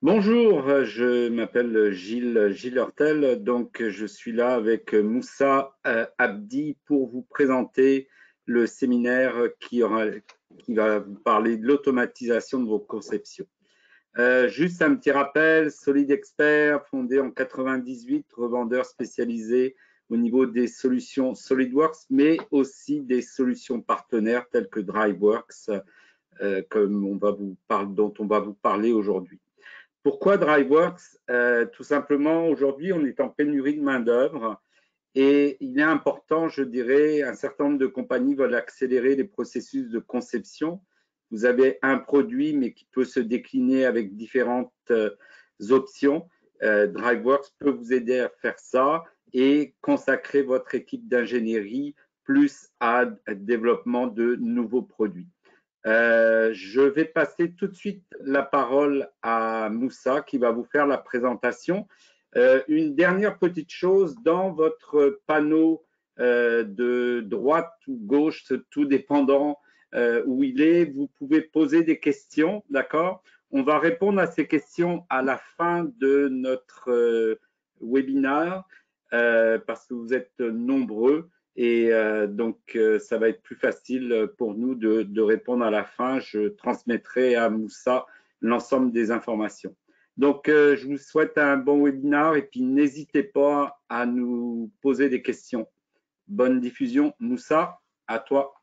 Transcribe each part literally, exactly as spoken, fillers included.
Bonjour, je m'appelle Gilles, Gilles Hurtel, donc je suis là avec Moussa euh, Abdi pour vous présenter le séminaire qui, aura, qui va vous parler de l'automatisation de vos conceptions. Euh, juste un petit rappel, Solid Expert, fondé en quatre-vingt-dix-huit, revendeur spécialisé au niveau des solutions SolidWorks, mais aussi des solutions partenaires telles que DriveWorks, euh, comme on va vous parler, dont on va vous parler aujourd'hui. Pourquoi DriveWorks euh, Tout simplement, aujourd'hui, on est en pénurie de main-d'œuvre et il est important, je dirais, un certain nombre de compagnies veulent accélérer les processus de conception. Vous avez un produit, mais qui peut se décliner avec différentes euh, options. Euh, DriveWorks peut vous aider à faire ça et consacrer votre équipe d'ingénierie plus à développement de nouveaux produits. Euh, je vais passer tout de suite la parole à Moussa qui va vous faire la présentation. Euh, une dernière petite chose, dans votre panneau euh, de droite ou gauche, tout dépendant euh, où il est, vous pouvez poser des questions, d'accord? On va répondre à ces questions à la fin de notre euh, webinaire euh, parce que vous êtes nombreux. Et euh, donc, euh, ça va être plus facile pour nous de, de répondre à la fin. Je transmettrai à Moussa l'ensemble des informations. Donc, euh, je vous souhaite un bon webinaire et puis n'hésitez pas à nous poser des questions. Bonne diffusion. Moussa, à toi.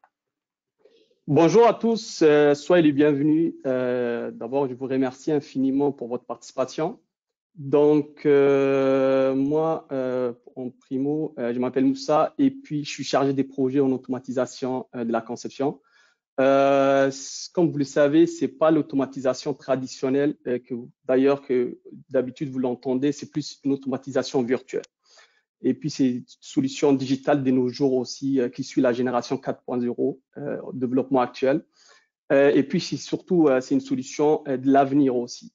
Bonjour à tous, euh, soyez les bienvenus. Euh, D'abord, je vous remercie infiniment pour votre participation. Donc, euh, moi, euh, en primo, euh, je m'appelle Moussa et puis je suis chargé des projets en automatisation euh, de la conception. Euh, comme vous le savez, c'est pas l'automatisation traditionnelle euh, que d'ailleurs que d'habitude vous l'entendez, c'est plus une automatisation virtuelle. Et puis, c'est une solution digitale de nos jours aussi euh, qui suit la génération quatre point zéro, euh, développement actuel. Euh, et puis, c'est surtout, euh, c'est une solution euh, de l'avenir aussi.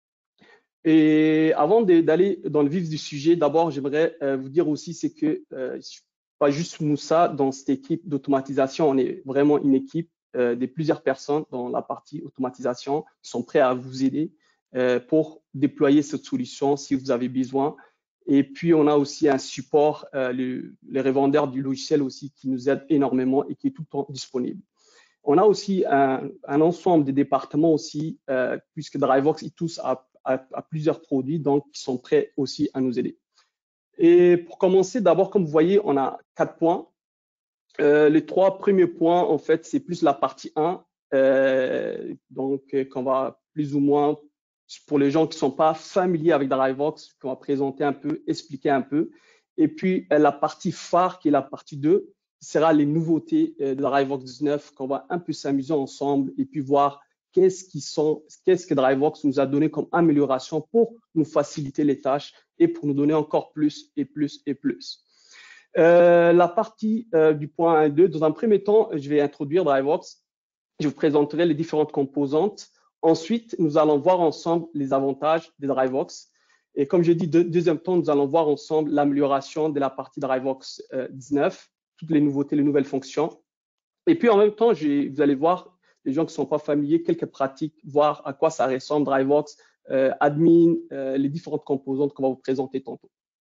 Et avant d'aller dans le vif du sujet, d'abord, j'aimerais euh, vous dire aussi, c'est que euh, pas juste Moussa, dans cette équipe d'automatisation, on est vraiment une équipe euh, de plusieurs personnes dans la partie automatisation qui sont prêts à vous aider euh, pour déployer cette solution si vous avez besoin. Et puis, on a aussi un support, euh, le, les revendeurs du logiciel aussi qui nous aident énormément et qui est tout le temps disponible. On a aussi un, un ensemble de départements aussi, euh, puisque DriveWorks, ils touchent à À, à plusieurs produits, donc qui sont prêts aussi à nous aider. Et pour commencer, d'abord, comme vous voyez, on a quatre points. Euh, les trois premiers points, en fait, c'est plus la partie un, euh, donc qu'on va plus ou moins, pour les gens qui ne sont pas familiers avec DriveWorks, qu'on va présenter un peu, expliquer un peu. Et puis, la partie phare, qui est la partie deux, qui sera les nouveautés de DriveWorks dix-neuf, qu'on va un peu s'amuser ensemble et puis voir qu'est-ce qui sont, qu'est-ce que DriveWorks nous a donné comme amélioration pour nous faciliter les tâches et pour nous donner encore plus et plus et plus. Euh, la partie euh, du point un et deux, dans un premier temps, je vais introduire DriveWorks. Je vous présenterai les différentes composantes. Ensuite, nous allons voir ensemble les avantages de DriveWorks. Et comme je dis, de, deuxième temps, nous allons voir ensemble l'amélioration de la partie DriveWorks euh, dix-neuf, toutes les nouveautés, les nouvelles fonctions. Et puis, en même temps, je, vous allez voir, les gens qui ne sont pas familiers, quelques pratiques, voir à quoi ça ressemble, DriveWorks, euh, admin, euh, les différentes composantes qu'on va vous présenter tantôt.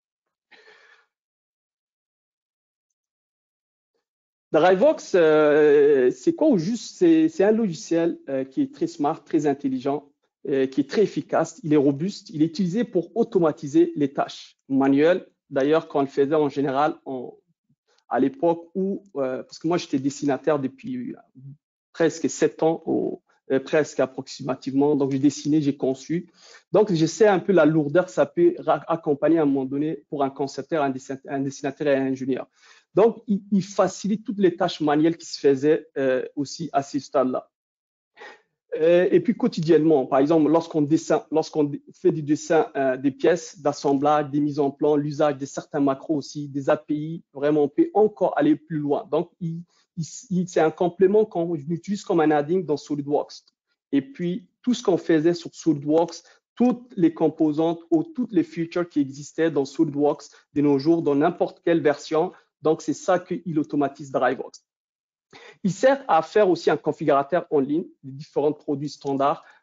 DriveWorks, euh, c'est quoi au juste? C'est un logiciel euh, qui est très smart, très intelligent, euh, qui est très efficace, il est robuste, il est utilisé pour automatiser les tâches manuelles. D'ailleurs, quand on le faisait en général, on, à l'époque où, euh, parce que moi j'étais dessinateur depuis presque sept ans, au, euh, presque approximativement, donc j'ai dessiné, j'ai conçu. Donc je sais un peu la lourdeur que ça peut accompagner à un moment donné pour un concepteur, un dessinateur, un dessinateur et un ingénieur. Donc, il, il facilite toutes les tâches manuelles qui se faisaient euh, aussi à ces stades-là. Euh, et puis, quotidiennement, par exemple, lorsqu'on lorsqu'on fait du dessin euh, des pièces d'assemblage, des mises en plan, l'usage de certains macros aussi, des A P I, vraiment, on peut encore aller plus loin. Donc, il, il, c'est un complément qu'on utilise comme un adding dans SolidWorks. Et puis, tout ce qu'on faisait sur SolidWorks, toutes les composantes ou toutes les features qui existaient dans SolidWorks de nos jours, dans n'importe quelle version, donc, c'est ça qu'il automatise DriveWorks. Il sert à faire aussi un configurateur en ligne, des différents produits standards,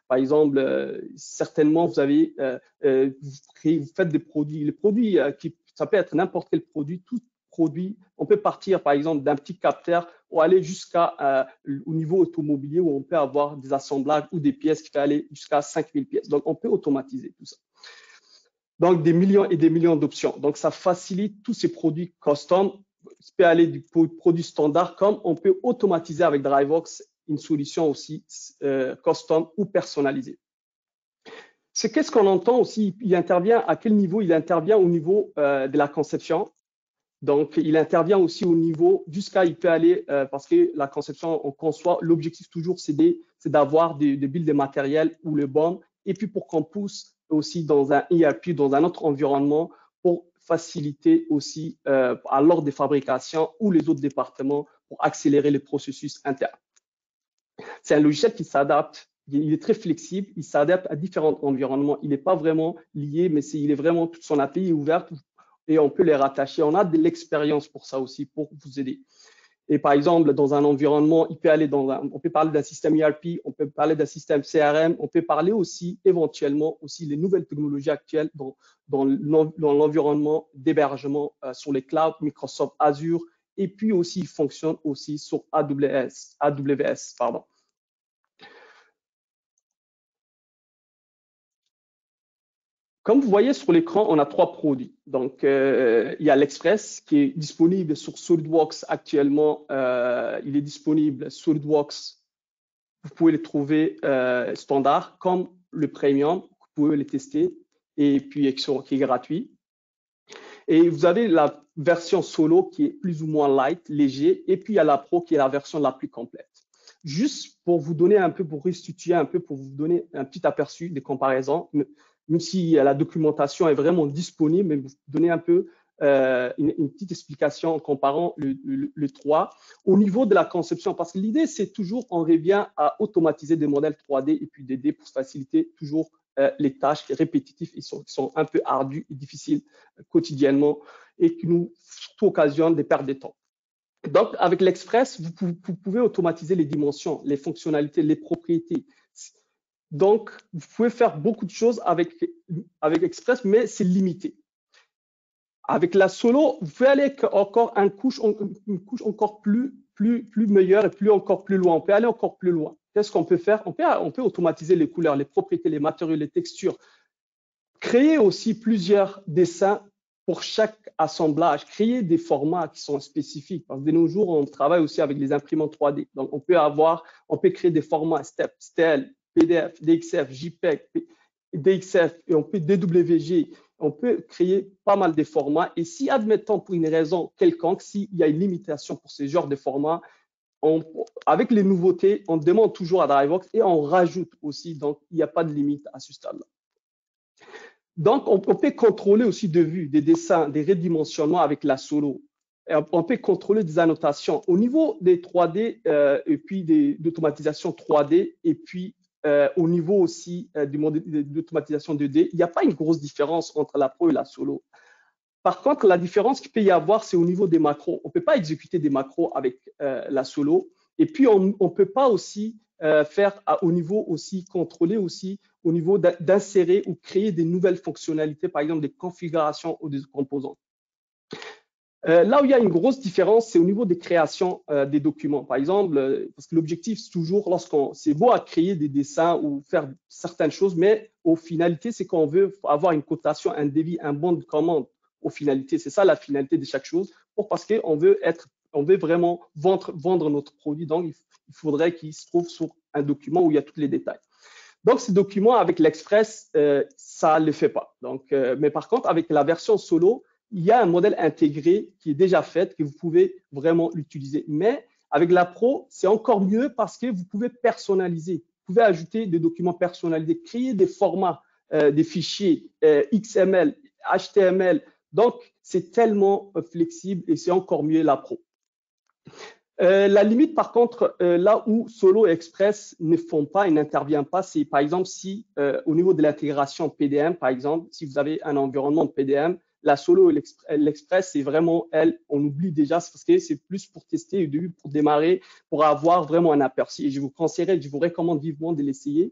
Par exemple, euh, certainement, vous avez, euh, euh, vous, créez, vous faites des produits. Les produits, euh, qui, ça peut être n'importe quel produit, tout produit. On peut partir, par exemple, d'un petit capteur ou aller jusqu'à euh, au niveau automobilier où on peut avoir des assemblages ou des pièces qui peuvent aller jusqu'à cinq mille pièces. Donc, on peut automatiser tout ça. Donc, des millions et des millions d'options. Donc, ça facilite tous ces produits custom. Ça peut aller du produit standard comme on peut automatiser avec DriveWorks une solution aussi euh, custom ou personnalisée. C'est qu'est-ce qu'on entend aussi, il intervient à quel niveau? Il intervient au niveau euh, de la conception. Donc, il intervient aussi au niveau, jusqu'à, il peut aller, euh, parce que la conception, on conçoit, l'objectif toujours, c'est d'avoir des, des builds de matériel ou le B O M, et puis pour qu'on pousse aussi dans un E R P, dans un autre environnement, pour faciliter aussi euh, à l'ordre des fabrications ou les autres départements pour accélérer les processus internes. C'est un logiciel qui s'adapte, il est très flexible, il s'adapte à différents environnements. Il n'est pas vraiment lié, mais est, il est vraiment, toute son A P I est ouverte et on peut les rattacher. On a de l'expérience pour ça aussi, pour vous aider. Et par exemple, dans un environnement, il peut aller dans un, on peut parler d'un système E R P, on peut parler d'un système C R M, on peut parler aussi éventuellement aussi les nouvelles technologies actuelles dans, dans l'environnement d'hébergement euh, sur les clouds, Microsoft Azure, et puis aussi il fonctionne aussi sur A W S, A W S, pardon. Comme vous voyez sur l'écran, on a trois produits. Donc, euh, il y a l'Express qui est disponible sur SolidWorks actuellement. Euh, il est disponible SolidWorks. Vous pouvez le trouver euh, standard comme le Premium. Vous pouvez le tester et puis qui est gratuit. Et vous avez la version solo qui est plus ou moins light, léger. Et puis, il y a la Pro qui est la version la plus complète. Juste pour vous donner un peu, pour restituer un peu, pour vous donner un petit aperçu des comparaisons, même si la documentation est vraiment disponible, mais vous donnez un peu euh, une, une petite explication en comparant le, le, le trois au niveau de la conception, parce que l'idée, c'est toujours, on revient à automatiser des modèles trois D et puis des D pour faciliter toujours euh, les tâches répétitives qui sont, qui sont un peu ardues et difficiles euh, quotidiennement et qui nous surtout occasionnent des pertes de temps. Donc, avec l'Express, vous, vous pouvez automatiser les dimensions, les fonctionnalités, les propriétés. Donc, vous pouvez faire beaucoup de choses avec, avec Express, mais c'est limité. Avec la solo, vous pouvez aller encore une couche, une couche encore plus, plus, plus meilleure et plus encore plus loin. On peut aller encore plus loin. Qu'est-ce qu'on peut faire? On peut, on peut automatiser les couleurs, les propriétés, les matériaux, les textures. Créer aussi plusieurs dessins pour chaque assemblage, créer des formats qui sont spécifiques. Parce que de nos jours, on travaille aussi avec les imprimantes trois D. Donc, on peut avoir, on peut créer des formats STEP, S T L, P D F, D X F, JPEG, D X F, et on peut D W G. On peut créer pas mal de formats. Et si, admettons, pour une raison quelconque, s'il y a une limitation pour ce genre de formats, on, avec les nouveautés, on demande toujours à DriveWorks et on rajoute aussi. Donc, il n'y a pas de limite à ce stade-là. Donc, on, on peut contrôler aussi de vue des dessins, des redimensionnements avec la solo. Et on peut contrôler des annotations au niveau des trois D euh, et puis d'automatisation trois D et puis euh, au niveau aussi euh, du modèle d'automatisation deux D. Il n'y a pas une grosse différence entre la Pro et la solo. Par contre, la différence qu'il peut y avoir, c'est au niveau des macros. On ne peut pas exécuter des macros avec euh, la solo. Et puis, on ne peut pas aussi euh, faire à, au niveau aussi, contrôler aussi au niveau d'insérer ou créer des nouvelles fonctionnalités, par exemple des configurations ou des composants. Euh, là où il y a une grosse différence, c'est au niveau des créations euh, des documents. Par exemple, euh, parce que l'objectif, c'est toujours, lorsqu'on, c'est beau à créer des dessins ou faire certaines choses, mais aux finalités, c'est qu'on veut avoir une cotation, un devis, un bon de commande. Aux finalités, c'est ça la finalité de chaque chose, pour, parce qu'on veut être, on veut vraiment vendre, vendre notre produit. Donc, il, il faudrait qu'il se trouve sur un document où il y a tous les détails. Donc, ces documents avec l'Express, euh, ça ne le fait pas. Donc, euh, mais par contre, avec la version solo, il y a un modèle intégré qui est déjà fait, que vous pouvez vraiment l'utiliser. Mais avec la Pro, c'est encore mieux parce que vous pouvez personnaliser. Vous pouvez ajouter des documents personnalisés, créer des formats, euh, des fichiers euh, X M L, H T M L. Donc, c'est tellement euh, flexible et c'est encore mieux la Pro. Euh, la limite, par contre, euh, là où Solo et Express ne font pas et n'interviennent pas, c'est par exemple si euh, au niveau de l'intégration P D M, par exemple, si vous avez un environnement de P D M, la Solo et l'Express, c'est vraiment, elle, on oublie déjà, parce que c'est plus pour tester au début, pour démarrer, pour avoir vraiment un aperçu. Et je vous conseillerais, je vous recommande vivement de l'essayer.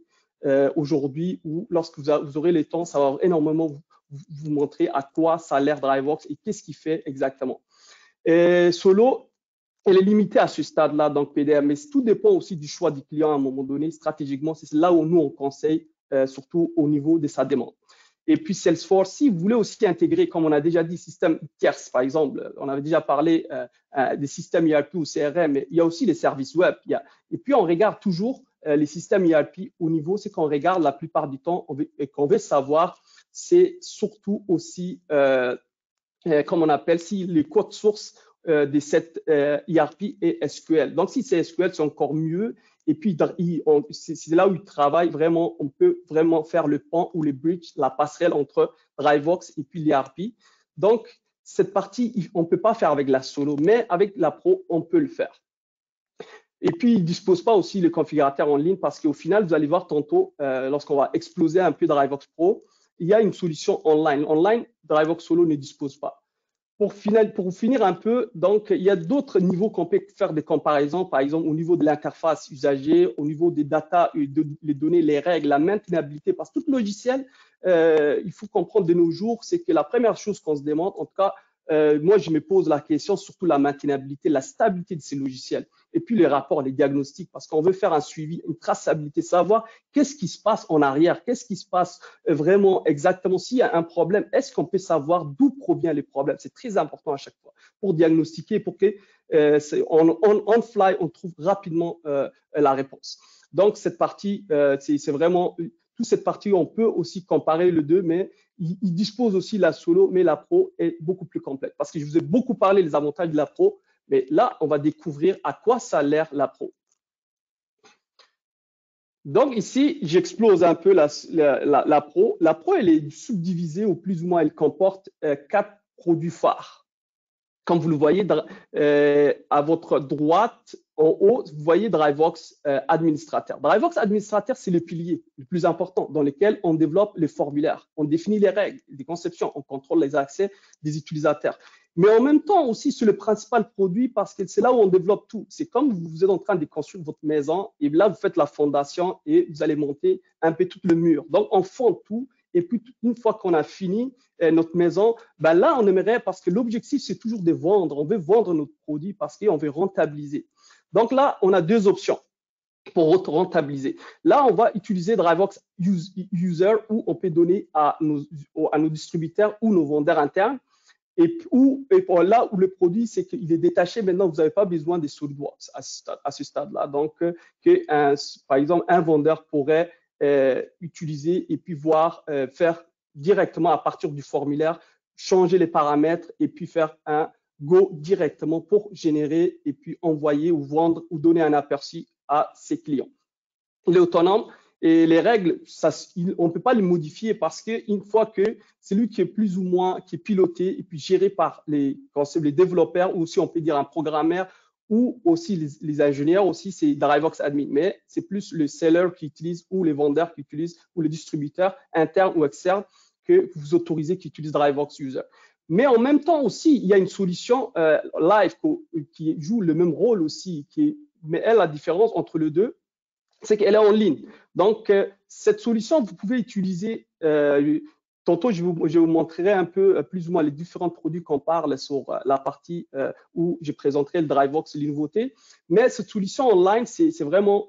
euh, aujourd'hui, où lorsque vous, a, vous aurez le temps, ça va énormément vous, vous montrer à quoi ça a l'air DriveWorks et qu'est-ce qu'il fait exactement. Et Solo, elle est limitée à ce stade-là, donc P D M, mais tout dépend aussi du choix du client à un moment donné. Stratégiquement, c'est là où nous, on conseille, euh, surtout au niveau de sa demande. Et puis Salesforce, si vous voulez aussi intégrer, comme on a déjà dit, système tierce, par exemple, on avait déjà parlé euh, euh, des systèmes E R P ou C R M, mais il y a aussi les services web. Il y a, et puis on regarde toujours euh, les systèmes E R P au niveau, c'est qu'on regarde la plupart du temps on veut, et qu'on veut savoir, c'est surtout aussi, euh, euh, comme on appelle, si les codes sources euh, de cette euh, E R P et S Q L. Donc si c'est S Q L, c'est encore mieux. Et puis, c'est là où il travaille vraiment, on peut vraiment faire le pont ou le bridge, la passerelle entre DriveWorks et puis l'E R P. Donc, cette partie, on ne peut pas faire avec la Solo, mais avec la Pro, on peut le faire. Et puis, il ne dispose pas aussi le configurateur en ligne parce qu'au final, vous allez voir tantôt, euh, lorsqu'on va exploser un peu DriveWorks Pro, il y a une solution online. Online, DriveWorks Solo ne dispose pas. Pour, final, pour finir un peu, donc, il y a d'autres niveaux qu'on peut faire des comparaisons, par exemple, au niveau de l'interface usagée, au niveau des data, de, les données, les règles, la maintenabilité, parce que tout logiciel, euh, il faut comprendre de nos jours, c'est que la première chose qu'on se demande, en tout cas, euh, moi, je me pose la question, surtout la maintenabilité, la stabilité de ces logiciels, et puis les rapports, les diagnostics, parce qu'on veut faire un suivi, une traçabilité, savoir qu'est-ce qui se passe en arrière, qu'est-ce qui se passe vraiment exactement. S'il y a un problème, est-ce qu'on peut savoir d'où proviennent les problèmes? C'est très important à chaque fois pour diagnostiquer, pour que euh, on, on, on fly, on trouve rapidement euh, la réponse. Donc, cette partie, euh, c'est vraiment, toute cette partie, on peut aussi comparer les deux, mais il, il dispose aussi la Solo, mais la Pro est beaucoup plus complète. Parce que je vous ai beaucoup parlé des avantages de la Pro, mais là, on va découvrir à quoi ça a l'air la Pro. Donc ici, j'explose un peu la, la, la, la Pro. La Pro, elle est subdivisée, ou plus ou moins, elle comporte euh, quatre produits phares. Comme vous le voyez euh, à votre droite, en haut, vous voyez DriveWorks euh, Administrateur. DriveWorks Administrateur, c'est le pilier le plus important dans lequel on développe les formulaires, on définit les règles, les conceptions, on contrôle les accès des utilisateurs. Mais en même temps aussi, c'est le principal produit parce que c'est là où on développe tout. C'est comme vous êtes en train de construire votre maison et là, vous faites la fondation et vous allez monter un peu tout le mur. Donc, on fonde tout. Et puis, une fois qu'on a fini euh, notre maison, ben là, on aimerait, parce que l'objectif, c'est toujours de vendre. On veut vendre notre produit parce qu'on veut rentabiliser. Donc là, on a deux options pour rentabiliser. Là, on va utiliser DriveWorks User où on peut donner à nos, à nos distributeurs ou nos vendeurs internes. Et, où, et pour là où le produit, c'est qu'il est détaché, maintenant, vous n'avez pas besoin des SolidWorks à ce stade, à ce stade-là. Donc, euh, que un, par exemple, un vendeur pourrait euh, utiliser et puis voir, euh, faire directement à partir du formulaire, changer les paramètres et puis faire un go directement pour générer et puis envoyer ou vendre ou donner un aperçu à ses clients. Il est autonome. Et les règles, ça, on ne peut pas les modifier parce qu'une fois que c'est lui qui est plus ou moins qui est piloté et puis géré par les, les développeurs ou aussi on peut dire un programmeur ou aussi les, les ingénieurs aussi, c'est DriveWorks Admin. Mais c'est plus le seller qui utilise ou les vendeurs qui utilisent ou les distributeurs internes ou externes que vous autorisez qui utilisent DriveWorks User. Mais en même temps aussi, il y a une solution euh, live qui joue le même rôle aussi. Qui est, mais elle, la différence entre les deux, c'est qu'elle est en ligne. Donc, euh, cette solution, vous pouvez utiliser, euh, tantôt je vous, je vous montrerai un peu euh, plus ou moins les différents produits qu'on parle sur euh, la partie euh, où je présenterai le DriveWorks, les nouveautés. Mais cette solution online, c'est vraiment,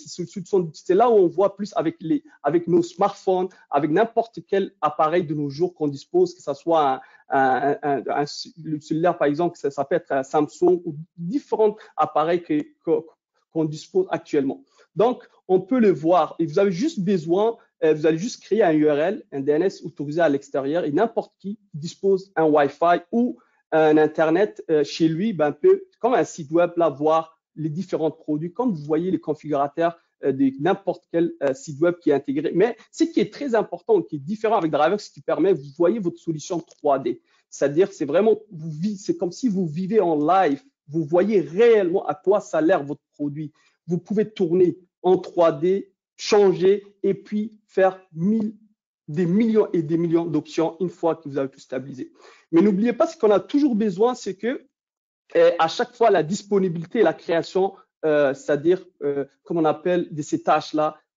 c'est là où on voit plus avec, les, avec nos smartphones, avec n'importe quel appareil de nos jours qu'on dispose, que ce soit un, un, un, un, le cellulaire, par exemple, ça, ça peut être un Samsung ou différents appareils que, que, qu'on dispose actuellement. Donc, on peut le voir et vous avez juste besoin, euh, vous allez juste créer un U R L, un D N S autorisé à l'extérieur et n'importe qui dispose un Wi-Fi ou un Internet euh, chez lui, ben, peut, comme un site web, là, voir les différents produits, comme vous voyez les configurateurs euh, de n'importe quel euh, site web qui est intégré. Mais ce qui est très important, qui est différent avec DriveWorks, ce qui permet, vous voyez votre solution trois D. C'est-à-dire, c'est vraiment, c'est comme si vous vivez en live, vous voyez réellement à quoi ça a l'air votre produit. Vous pouvez tourner en trois D, changer et puis faire mille, des millions et des millions d'options une fois que vous avez tout stabilisé. Mais n'oubliez pas, ce qu'on a toujours besoin, c'est que eh, à chaque fois, la disponibilité et la création, euh, c'est-à-dire, euh, comme on appelle, de ces tâches-là,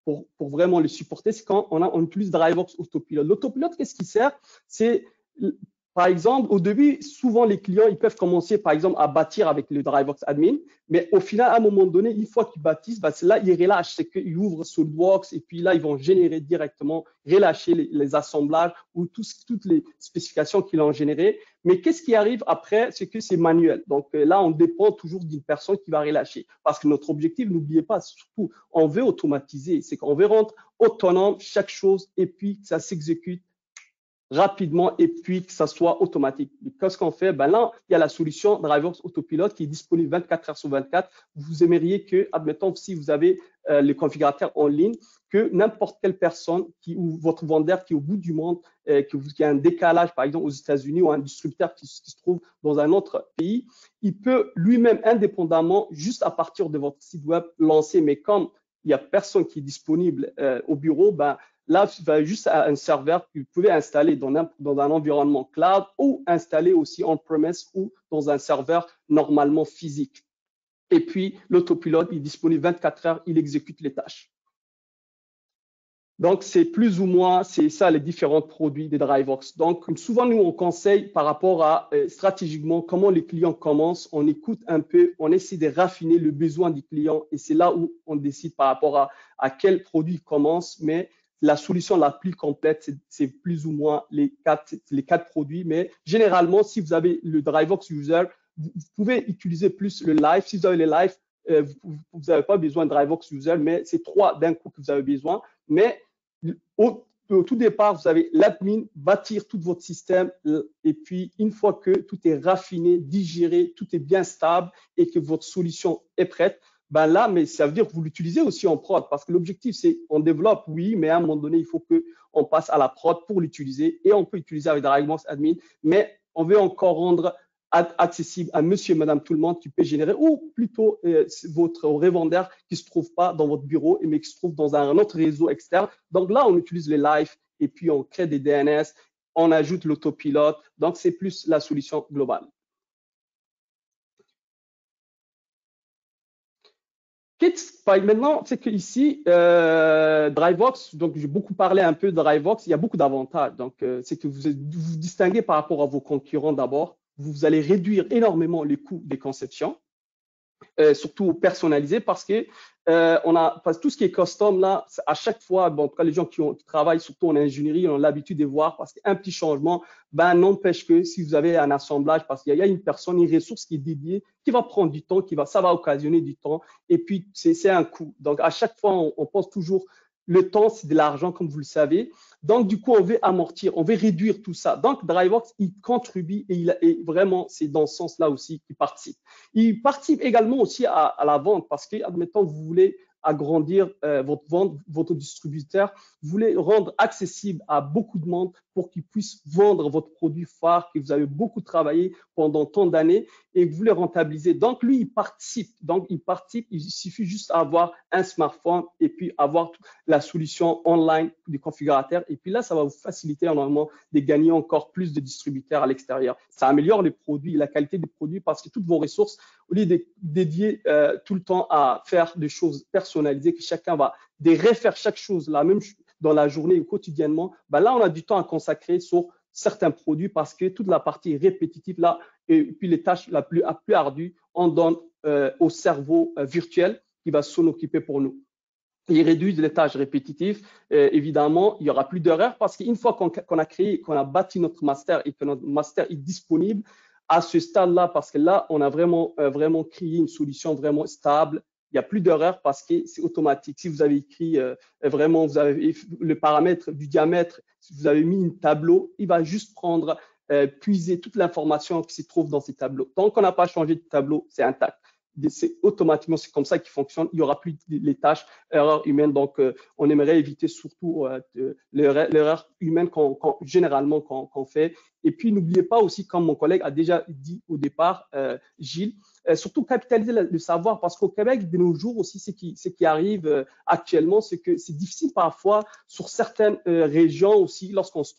pour, pour vraiment le supporter, c'est quand on, a, on utilise DriveWorks Autopilot. L'autopilote, qu'est-ce qui sert? C'est, par exemple, au début, souvent les clients, ils peuvent commencer, par exemple, à bâtir avec le DriveWorks Admin, mais au final, à un moment donné, une fois qu'ils bâtissent, bah, c'est là, ils relâchent, c'est qu'ils ouvrent SolidWorks et puis là, ils vont générer directement, relâcher les, les assemblages ou tout, toutes les spécifications qu'ils ont générées. Mais qu'est-ce qui arrive après? C'est que c'est manuel. Donc là, on dépend toujours d'une personne qui va relâcher. Parce que notre objectif, n'oubliez pas, surtout, on veut automatiser. C'est qu'on veut rendre autonome chaque chose et puis que ça s'exécute rapidement et puis que ça soit automatique. Qu'est-ce qu'on fait? Ben là, il y a la solution DriveWorks Autopilot qui est disponible vingt-quatre heures sur vingt-quatre. Vous aimeriez que, admettons, si vous avez euh, le configurateur en ligne, que n'importe quelle personne qui, ou votre vendeur qui est au bout du monde, euh, qui, qui a un décalage, par exemple aux États-Unis, ou un distributeur qui, qui se trouve dans un autre pays, il peut lui-même indépendamment, juste à partir de votre site web, lancer. Mais comme il n'y a personne qui est disponible euh, au bureau, ben, là, il va juste à un serveur que vous pouvez installer dans un, dans un environnement cloud ou installer aussi on-premise ou dans un serveur normalement physique. Et puis, l'autopilote est disponible vingt-quatre heures, il exécute les tâches. Donc, c'est plus ou moins, c'est ça les différents produits des DriveWorks. Donc, souvent, nous, on conseille par rapport à euh, stratégiquement comment les clients commencent, on écoute un peu, on essaie de raffiner le besoin du client et c'est là où on décide par rapport à, à quel produit commence, mais la solution la plus complète, c'est plus ou moins les quatre, les quatre produits. Mais généralement, si vous avez le DriveWorks User, vous, vous pouvez utiliser plus le Live. Si vous avez le Live, euh, vous n'avez pas besoin de DriveWorks User, mais c'est trois d'un coup que vous avez besoin. Mais au, au tout départ, vous avez l'admin, bâtir tout votre système et puis une fois que tout est raffiné, digéré, tout est bien stable et que votre solution est prête, ben là, mais ça veut dire que vous l'utilisez aussi en prod parce que l'objectif, c'est on développe, oui, mais à un moment donné, il faut qu'on passe à la prod pour l'utiliser et on peut utiliser avec DriveWorks Admin, mais on veut encore rendre accessible à monsieur et madame tout le monde qui peut générer, ou plutôt euh, votre revendeur qui ne se trouve pas dans votre bureau, mais qui se trouve dans un autre réseau externe. Donc là, on utilise les live et puis on crée des D N S, on ajoute l'autopilote. Donc, c'est plus la solution globale. Maintenant, c'est qu'ici, euh, DriveWorks, donc j'ai beaucoup parlé un peu de DriveWorks, il y a beaucoup d'avantages. Donc, euh, c'est que vous vous distinguez par rapport à vos concurrents d'abord. Vous allez réduire énormément les coûts des conceptions, euh, surtout personnalisés, parce que euh, on a parce que tout ce qui est custom là, à chaque fois, bon, en tout cas les gens qui, ont, qui travaillent surtout en ingénierie, ont l'habitude de voir parce qu'un petit changement, ben n'empêche que si vous avez un assemblage, parce qu'il y a une personne, une ressource qui est dédiée, qui va prendre du temps, qui va, ça va occasionner du temps, et puis c'est un coût. Donc à chaque fois, on, on pense toujours le temps, c'est de l'argent, comme vous le savez. Donc, du coup, on veut amortir, on veut réduire tout ça. Donc, DriveWorks, il contribue et, il, et vraiment, c'est dans ce sens-là aussi qu'il participe. Il participe également aussi à, à la vente parce que, admettons, vous voulez agrandir euh, votre vente, votre distributeur, vous voulez rendre accessible à beaucoup de monde pour qu'ils puissent vendre votre produit phare que vous avez beaucoup travaillé pendant tant d'années et que vous voulez rentabiliser. Donc, lui, il participe. Donc, il participe. Il suffit juste d'avoir un smartphone et puis avoir la solution online du configurateur. Et puis là, ça va vous faciliter normalement de gagner encore plus de distributeurs à l'extérieur. Ça améliore les produits, la qualité des produits parce que toutes vos ressources, au lieu de dédier euh, tout le temps à faire des choses personnalisées, que chacun va de refaire chaque chose, la même dans la journée ou quotidiennement, ben là, on a du temps à consacrer sur certains produits parce que toute la partie répétitive là, et puis les tâches la plus, la plus ardues, on donne euh, au cerveau euh, virtuel qui va s'en occuper pour nous. Il réduit les tâches répétitives. Euh, évidemment, il n'y aura plus d'erreurs parce qu'une fois qu'on qu'on a créé, qu'on a bâti notre master et que notre master est disponible à ce stade-là, parce que là, on a vraiment, euh, vraiment créé une solution vraiment stable. Il n'y a plus d'erreurs parce que c'est automatique. Si vous avez écrit euh, vraiment, vous avez le paramètre du diamètre, si vous avez mis un tableau, il va juste prendre, euh, puiser toute l'information qui se trouve dans ces tableaux. Tant qu'on n'a pas changé de tableau, c'est intact. C'est automatiquement, c'est comme ça qu'il fonctionne. Il n'y aura plus les tâches, erreurs humaines. Donc, euh, on aimerait éviter surtout euh, l'erreur humaine qu'on, qu'on, généralement qu'on, qu'on fait. Et puis, n'oubliez pas aussi, comme mon collègue a déjà dit au départ, euh, Gilles, euh, surtout capitaliser le, le savoir parce qu'au Québec, de nos jours aussi, ce qui, ce qui arrive euh, actuellement, c'est que c'est difficile parfois sur certaines euh, régions aussi, lorsqu'on se trouve,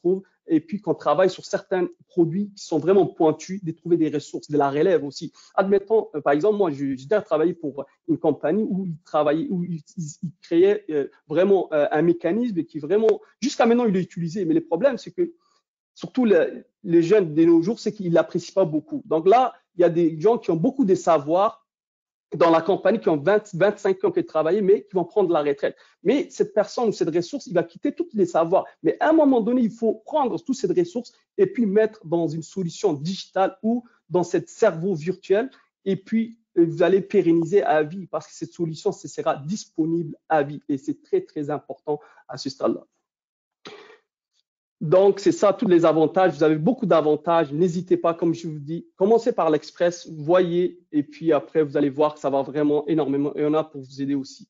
et puis qu'on travaille sur certains produits qui sont vraiment pointus, de trouver des ressources, de la relève aussi. Admettons, euh, par exemple, moi, j'ai déjà travaillé pour une compagnie où ils travaillaient, où ils, ils, ils créaient euh, vraiment euh, un mécanisme qui vraiment, jusqu'à maintenant, ils l'ont utilisé. Mais le problème, c'est que surtout le, les jeunes de nos jours, c'est qu'ils ne l'apprécient pas beaucoup. Donc là, il y a des gens qui ont beaucoup de savoir dans la compagnie, qui ont vingt, vingt-cinq ans qui ont travaillé, mais qui vont prendre la retraite. Mais cette personne ou cette ressource, il va quitter tous les savoirs. Mais à un moment donné, il faut prendre toutes ces ressources et puis mettre dans une solution digitale ou dans ce cerveau virtuel. Et puis, vous allez pérenniser à vie parce que cette solution, ce sera disponible à vie. Et c'est très, très important à ce stade-là. Donc, c'est ça, tous les avantages. Vous avez beaucoup d'avantages. N'hésitez pas, comme je vous dis, commencez par l'Express, voyez, et puis après, vous allez voir que ça va vraiment énormément. Et on a pour vous aider aussi.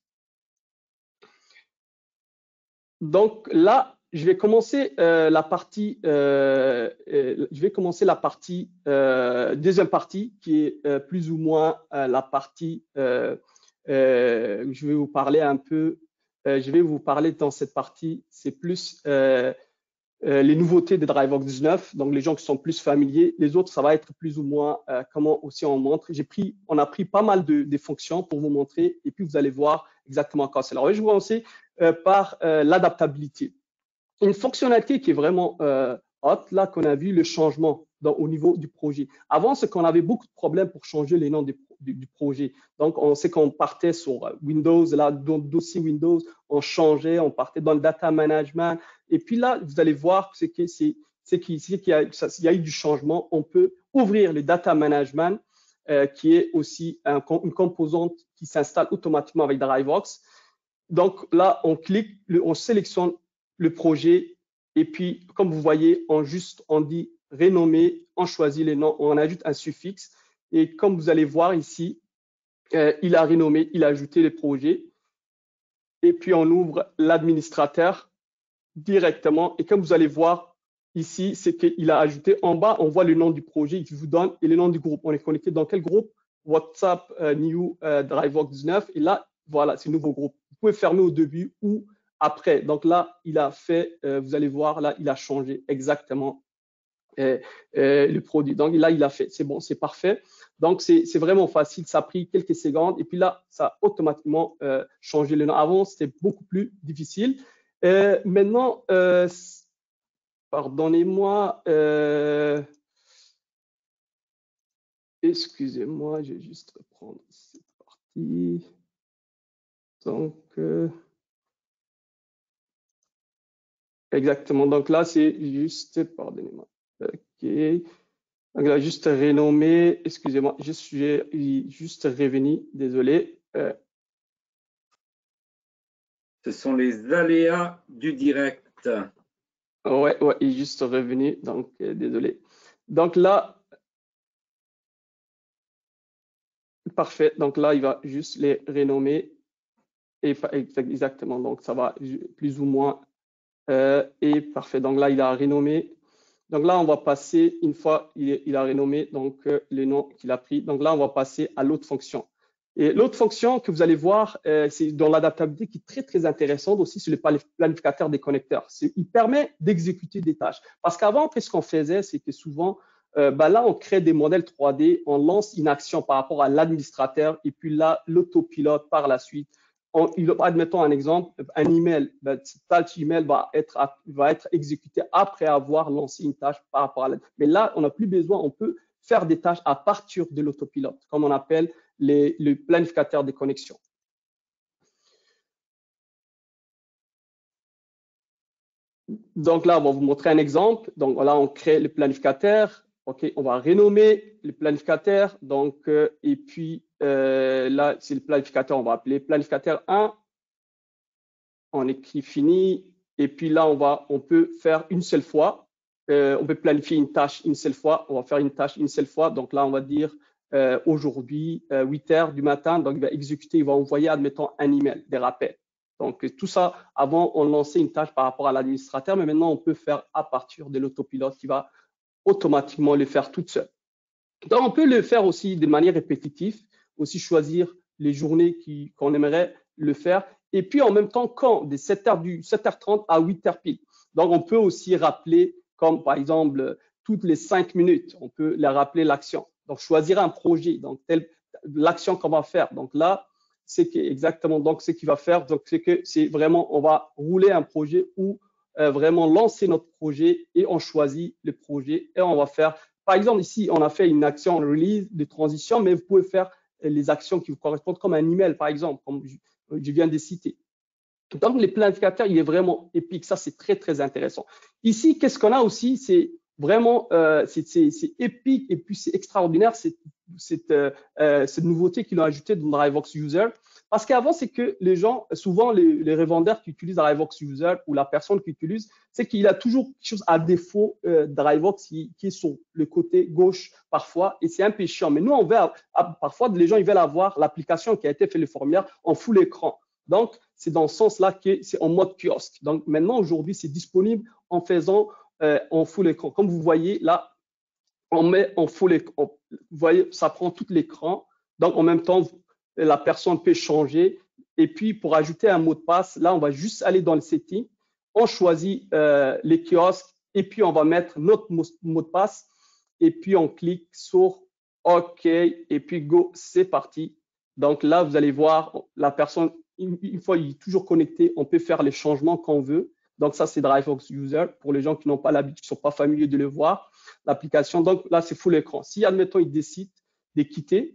Donc là, je vais commencer euh, la partie, euh, euh, je vais commencer la partie, euh, deuxième partie, qui est euh, plus ou moins euh, la partie, euh, euh, je vais vous parler un peu, euh, je vais vous parler dans cette partie, c'est plus euh, Euh, les nouveautés de DriveWorks dix-neuf, donc les gens qui sont plus familiers. Les autres, ça va être plus ou moins euh, comment aussi on montre. J'ai pris, on a pris pas mal de, de fonctions pour vous montrer et puis vous allez voir exactement quoi c'est. Alors, je vais commencer euh, par euh, l'adaptabilité. Une fonctionnalité qui est vraiment euh, haute, là qu'on a vu le changement dans, au niveau du projet. Avant, c'est qu'on avait beaucoup de problèmes pour changer les noms du, du, du projet. Donc, on sait qu'on partait sur Windows, là, dans le dossier Windows, on changeait, on partait dans le data management. Et puis là, vous allez voir c'est qu'il qu y, y a eu du changement. On peut ouvrir le data management, euh, qui est aussi un, une composante qui s'installe automatiquement avec DriveWorks. Donc là, on clique, on sélectionne le projet et puis, comme vous voyez, on juste, on dit renommer, on choisit les noms, on ajoute un suffixe et comme vous allez voir ici, euh, il a renommé, il a ajouté les projets et puis on ouvre l'administrateur directement et comme vous allez voir ici, c'est qu'il a ajouté en bas, on voit le nom du projet, il vous donne et le nom du groupe. On est connecté dans quel groupe? WhatsApp euh, New euh, DriveWorks dix-neuf et là, voilà, c'est un nouveau groupe. Vous pouvez fermer au début ou après. Donc là, il a fait, euh, vous allez voir, là, il a changé exactement euh, euh, le produit. Donc là, il a fait, c'est bon, c'est parfait. Donc c'est vraiment facile, ça a pris quelques secondes et puis là, ça a automatiquement euh, changé le nom. Avant, c'était beaucoup plus difficile. Euh, maintenant, euh, pardonnez-moi, euh, excusez-moi, je vais juste reprendre cette partie. Donc, euh, exactement. Donc là, c'est juste, pardonnez-moi. OK. Donc là, juste renommé, excusez-moi, je suis juste revenu, désolé. Euh, Ce sont les aléas du direct. Ouais, ouais, il est juste revenu, donc euh, désolé. Donc là, parfait. Donc là, il va juste les renommer. Et exactement, donc ça va plus ou moins. Euh, et parfait. Donc là, il a renommé. Donc là, on va passer, une fois il, il a renommé donc, euh, les noms qu'il a pris. Donc là, on va passer à l'autre fonction. Et l'autre fonction que vous allez voir, euh, c'est dans l'adaptabilité qui est très, très intéressante aussi, c'est le planificateur des connecteurs. Il permet d'exécuter des tâches. Parce qu'avant, ce qu'on faisait, c'est que souvent, euh, ben là, on crée des modèles trois D, on lance une action par rapport à l'administrateur et puis là, l'autopilote par la suite. On, admettons un exemple, un email, ben, cette tâche email va être, va être exécutée après avoir lancé une tâche par rapport à la. Mais là, on n'a plus besoin, on peut faire des tâches à partir de l'autopilote, comme on appelle les, le planificateur des connexions. Donc là, on va vous montrer un exemple. Donc là, on crée le planificateur. OK, on va renommer le planificateur. Donc, euh, et puis euh, là, c'est le planificateur, on va appeler planificateur un. On écrit fini. Et puis là, on, va, on peut faire une seule fois. Euh, on peut planifier une tâche une seule fois. On va faire une tâche une seule fois. Donc là, on va dire euh, aujourd'hui, euh, huit heures du matin. Donc, il va exécuter, il va envoyer, admettons, un email, des rappels. Donc, tout ça, avant, on lançait une tâche par rapport à l'administrateur, mais maintenant, on peut faire à partir de l'autopilote qui va automatiquement le faire toute seule. Donc, on peut le faire aussi de manière répétitive, aussi choisir les journées qu'on aimerait le faire. Et puis, en même temps, quand de sept heures trente à huit heures pile. Donc, on peut aussi rappeler comme par exemple toutes les cinq minutes, on peut les rappeler l'action. Donc, choisir un projet, donc l'action qu'on va faire. Donc là, c'est exactement donc ce qu'il va faire. Donc, c'est que c'est vraiment, on va rouler un projet ou euh, vraiment lancer notre projet et on choisit le projet et on va faire. Par exemple, ici, on a fait une action release de transition, mais vous pouvez faire les actions qui vous correspondent comme un email, par exemple, comme je, je viens de citer. Donc, les planificateurs, il est vraiment épique. Ça, c'est très, très intéressant. Ici, qu'est-ce qu'on a aussi? C'est vraiment, euh, c'est épique et puis c'est extraordinaire, cette, cette, euh, cette nouveauté qu'ils ont ajoutée dans DriveVox User. Parce qu'avant, c'est que les gens, souvent les, les revendeurs qui utilisent DriveVox User ou la personne qui utilise, c'est qu'il a toujours quelque chose à défaut euh, DriveVox qui, qui est sur le côté gauche parfois et c'est un peu chiant. Mais nous, on veut, parfois, les gens, ils veulent avoir l'application qui a été fait le formulaire en full écran. Donc, c'est dans ce sens-là que c'est en mode kiosque. Donc, maintenant, aujourd'hui, c'est disponible en faisant euh, en full écran. Comme vous voyez, là, on met en full écran. Vous voyez, ça prend tout l'écran. Donc, en même temps, la personne peut changer. Et puis, pour ajouter un mot de passe, là, on va juste aller dans le setting. On choisit euh, les kiosques et puis on va mettre notre mot, mot de passe. Et puis, on clique sur OK et puis go, c'est parti. Donc là, vous allez voir la personne, une fois il est toujours connecté, on peut faire les changements qu'on veut. Donc ça, c'est DriveVox User pour les gens qui n'ont pas l'habitude, qui ne sont pas familiers de le voir, l'application. Donc là, c'est full écran. Si, admettons, il décide de quitter,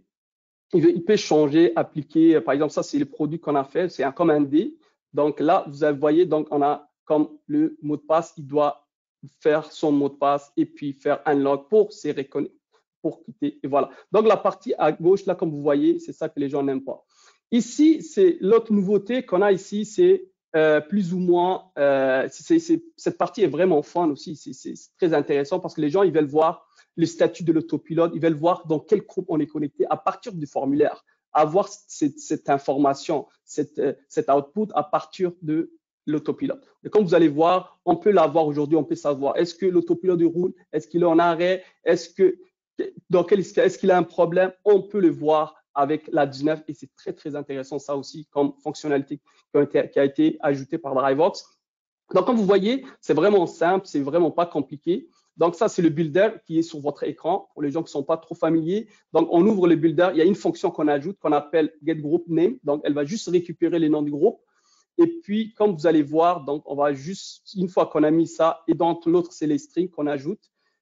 il peut changer, appliquer. Par exemple, ça, c'est le produit qu'on a fait. C'est un, comme un dé. Donc là, vous voyez, donc on a comme le mot de passe, il doit faire son mot de passe et puis faire un log pour se reconnecter, pour quitter. Et voilà. Donc la partie à gauche, là, comme vous voyez, c'est ça que les gens n'aiment pas. Ici, c'est l'autre nouveauté qu'on a ici, c'est euh, plus ou moins, euh, c est, c est, cette partie est vraiment fun aussi. C'est très intéressant parce que les gens, ils veulent voir le statut de l'autopilote, ils veulent voir dans quel groupe on est connecté à partir du formulaire, avoir cette, cette information, cette, cet output à partir de l'autopilote. Et comme vous allez voir, on peut l'avoir aujourd'hui, on peut savoir est-ce que l'autopilote roule, est-ce qu'il est en arrêt, est-ce que dans quel est-ce qu'il a un problème, on peut le voir avec la dix-neuf et c'est très très intéressant ça aussi comme fonctionnalité qui a été, qui a été ajoutée par DriveVox. Donc comme vous voyez, c'est vraiment simple, c'est vraiment pas compliqué. Donc ça, c'est le builder qui est sur votre écran pour les gens qui ne sont pas trop familiers. Donc on ouvre le builder, il y a une fonction qu'on ajoute qu'on appelle getGroupName. Donc elle va juste récupérer les noms du groupe. Et puis, comme vous allez voir, donc on va juste, une fois qu'on a mis ça, et dans l'autre, c'est les strings qu'on ajoute.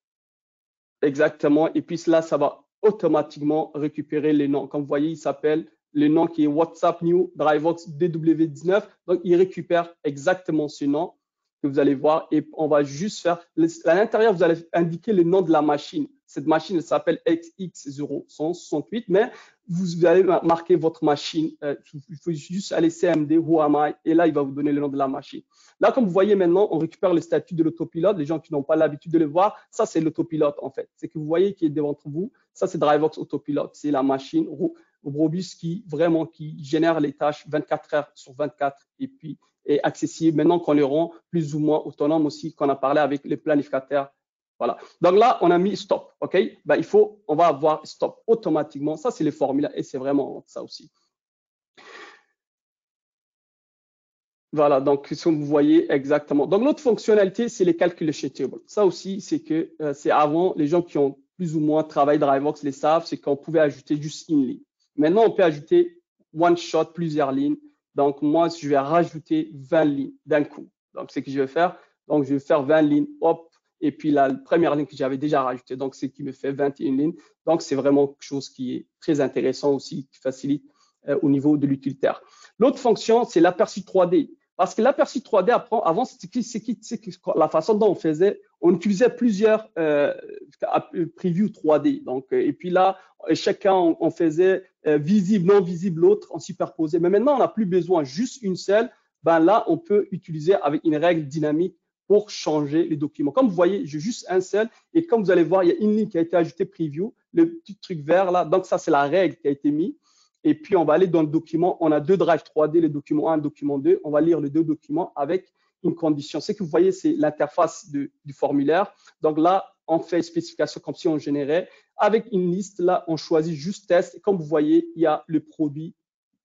Exactement. Et puis là, ça va automatiquement récupérer les noms. Comme vous voyez, il s'appelle le nom qui est WhatsApp New DriveVox D W dix-neuf. Donc, il récupère exactement ce nom que vous allez voir et on va juste faire, à l'intérieur, vous allez indiquer le nom de la machine. Cette machine, elle s'appelle X X zéro un soixante-huit, mais vous allez marquer votre machine. Euh, il faut juste aller C M D, Who am I, et là, il va vous donner le nom de la machine. Là, comme vous voyez maintenant, on récupère le statut de l'autopilote. Les gens qui n'ont pas l'habitude de le voir, ça, c'est l'autopilote, en fait. C'est que vous voyez qui est devant vous. Ça, c'est DriveVox Autopilote. C'est la machine robuste qui, vraiment, qui génère les tâches vingt-quatre heures sur vingt-quatre et puis est accessible. Maintenant qu'on les rend plus ou moins autonomes aussi, qu'on a parlé avec les planificateurs. Voilà. Donc là, on a mis stop. OK? Ben, il faut, on va avoir stop automatiquement. Ça, c'est les formules et c'est vraiment ça aussi. Voilà, donc comme vous voyez exactement. Donc l'autre fonctionnalité, c'est les calculations tables. Ça aussi, c'est que euh, c'est avant, les gens qui ont plus ou moins travaillé DriveVox les savent, c'est qu'on pouvait ajouter juste une ligne. Maintenant, on peut ajouter one shot, plusieurs lignes. Donc moi, je vais rajouter vingt lignes d'un coup. Donc ce que je vais faire, donc je vais faire vingt lignes, hop, et puis la première ligne que j'avais déjà rajoutée, donc c'est qui me fait vingt et une lignes. Donc c'est vraiment quelque chose qui est très intéressant aussi, qui facilite euh, au niveau de l'utilitaire. L'autre fonction, c'est l'aperçu trois D. Parce que l'aperçu trois D, avant, c'est la façon dont on faisait, on utilisait plusieurs euh, previews trois D. Donc, et puis là, chacun, on, on faisait euh, visible, non visible, l'autre, on superposait. Mais maintenant, on n'a plus besoin, juste une seule. Ben là, on peut utiliser avec une règle dynamique pour changer les documents. Comme vous voyez, j'ai juste un seul. Et comme vous allez voir, il y a une ligne qui a été ajoutée preview, le petit truc vert là. Donc, ça, c'est la règle qui a été mise. Et puis, on va aller dans le document. On a deux drives trois D, le document un, le document deux. On va lire les deux documents avec une condition. Ce que vous voyez, c'est l'interface du formulaire. Donc là, on fait une spécification comme si on générait. Avec une liste, là, on choisit juste test. Et comme vous voyez, il y a le produit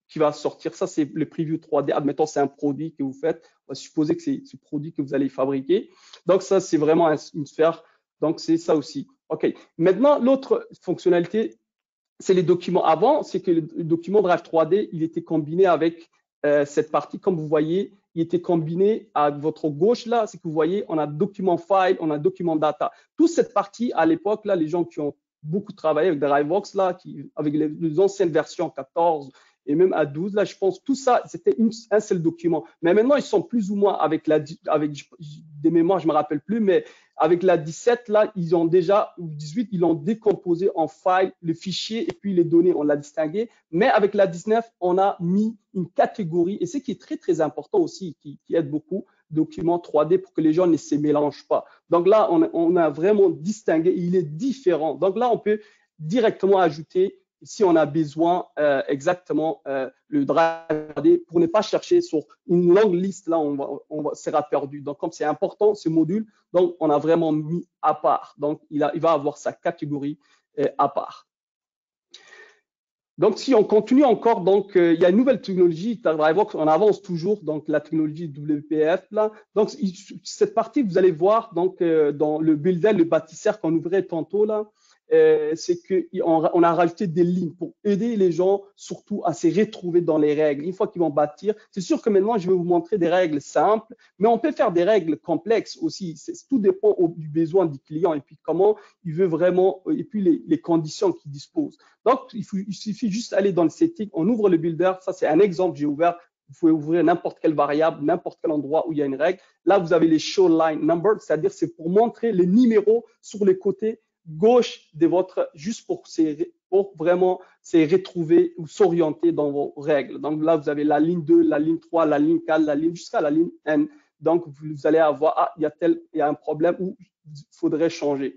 qui va sortir. Ça, c'est le preview trois D. Admettons, c'est un produit que vous faites. On va supposer que c'est ce produit que vous allez fabriquer. Donc, ça, c'est vraiment une sphère. Donc, c'est ça aussi. OK. Maintenant, l'autre fonctionnalité, c'est les documents. Avant, c'est que le document Drive trois D, il était combiné avec euh, cette partie. Comme vous voyez, il était combiné à votre gauche, là, c'est que vous voyez, on a document file, on a document data. Toute cette partie, à l'époque, là, les gens qui ont beaucoup travaillé avec DriveWorks, là, qui, avec les, les anciennes versions quatorze et même à douze, là, je pense, tout ça, c'était un seul document. Mais maintenant, ils sont plus ou moins avec la, avec des mémoires, je ne me rappelle plus, mais avec la dix-sept, là, ils ont déjà, ou dix-huit, ils l'ont décomposé en file, le fichier, et puis les données, on l'a distingué. Mais avec la dix-neuf, on a mis une catégorie, et ce qui est très, très important aussi, qui, qui aide beaucoup, documents trois D pour que les gens ne se mélangent pas. Donc là, on, on a vraiment distingué, il est différent. Donc là, on peut directement ajouter, si on a besoin, euh, exactement euh, le Drive trois D pour ne pas chercher sur une longue liste, là, on va, on va, sera perdu. Donc, comme c'est important, ce module, donc on a vraiment mis à part. Donc, il, a, il va avoir sa catégorie euh, à part. Donc, si on continue encore, donc euh, il y a une nouvelle technologie, DriveWorks, on avance toujours, donc la technologie W P F là. Donc, il, cette partie, vous allez voir, donc euh, dans le builder, le bâtisseur qu'on ouvrait tantôt là, euh, c'est qu'on on a rajouté des lignes pour aider les gens surtout à se retrouver dans les règles. Une fois qu'ils vont bâtir, c'est sûr que maintenant, je vais vous montrer des règles simples, mais on peut faire des règles complexes aussi. Tout dépend au, du besoin du client et puis comment il veut vraiment, et puis les, les conditions qu'il dispose. Donc, il, faut, il suffit juste d'aller dans le setting, on ouvre le builder. Ça, c'est un exemple que j'ai ouvert. Vous pouvez ouvrir n'importe quelle variable, n'importe quel endroit où il y a une règle. Là, vous avez les show line number, c'est-à-dire c'est pour montrer les numéros sur les côtés gauche de votre, juste pour, pour vraiment se retrouver ou s'orienter dans vos règles. Donc là, vous avez la ligne deux, la ligne trois, la ligne quatre, la ligne jusqu'à la ligne N. Donc, vous allez avoir, ah, il y a tel, il y a un problème où il faudrait changer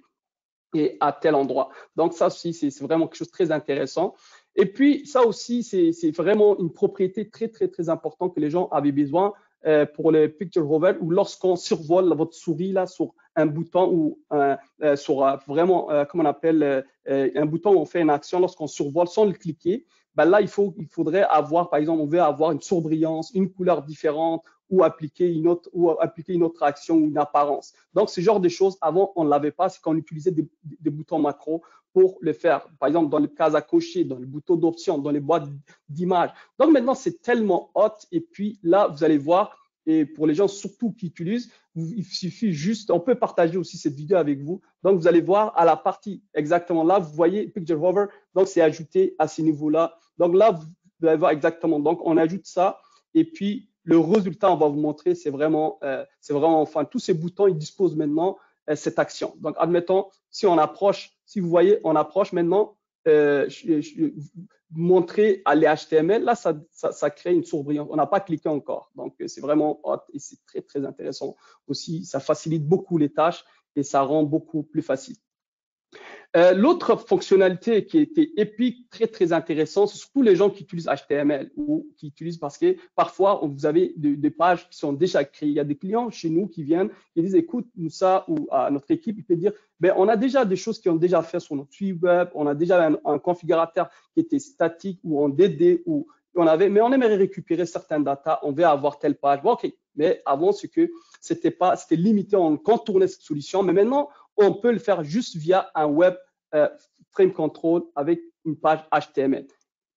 et à tel endroit. Donc, ça aussi, c'est vraiment quelque chose de très intéressant. Et puis, ça aussi, c'est vraiment une propriété très, très, très importante que les gens avaient besoin euh, pour les picture hover ou lorsqu'on survole votre souris là sur un bouton ou euh, euh, sur euh, vraiment, euh, comment on appelle, euh, un bouton où on fait une action lorsqu'on survole sans le cliquer. Ben là, il, faut, il faudrait avoir, par exemple, on veut avoir une surbrillance, une couleur différente ou appliquer une autre, ou appliquer une autre action ou une apparence. Donc, ce genre de choses, avant, on ne l'avait pas, c'est qu'on utilisait des, des boutons macro pour le faire. Par exemple, dans les cases à cocher, dans le bouton d'options, dans les boîtes d'images. Donc, maintenant, c'est tellement hot. Et puis, là, vous allez voir, et pour les gens surtout qui utilisent, il suffit juste, on peut partager aussi cette vidéo avec vous. Donc, vous allez voir à la partie exactement là, vous voyez Picture Hover, donc c'est ajouté à ce niveau-là. Donc là, vous allez voir exactement. Donc, on ajoute ça et puis le résultat, on va vous montrer, c'est vraiment, euh, c'est vraiment, enfin, tous ces boutons, ils disposent maintenant euh, cette action. Donc, admettons, si on approche, si vous voyez, on approche maintenant, euh, je, je, montrer à les H T M L, là, ça, ça, ça crée une surbrillance. On n'a pas cliqué encore. Donc, c'est vraiment hot et c'est très, très intéressant aussi. Ça facilite beaucoup les tâches et ça rend beaucoup plus facile. Euh, L'autre fonctionnalité qui était épique, très, très intéressante, c'est surtout les gens qui utilisent H T M L ou qui utilisent parce que parfois, vous avez des, des pages qui sont déjà créées. Il y a des clients chez nous qui viennent et disent, écoute, nous, ça, ou à notre équipe, il peut dire, ben, on a déjà des choses qui ont déjà fait sur notre site web, on a déjà un, un configurateur qui était statique ou en D D, ou on avait, mais on aimerait récupérer certaines data, on veut avoir telle page. Bon, OK, mais avant, c'est que c'était pas, c'était limité, on contournait cette solution, mais maintenant, on peut le faire juste via un web euh, frame control avec une page H T M L.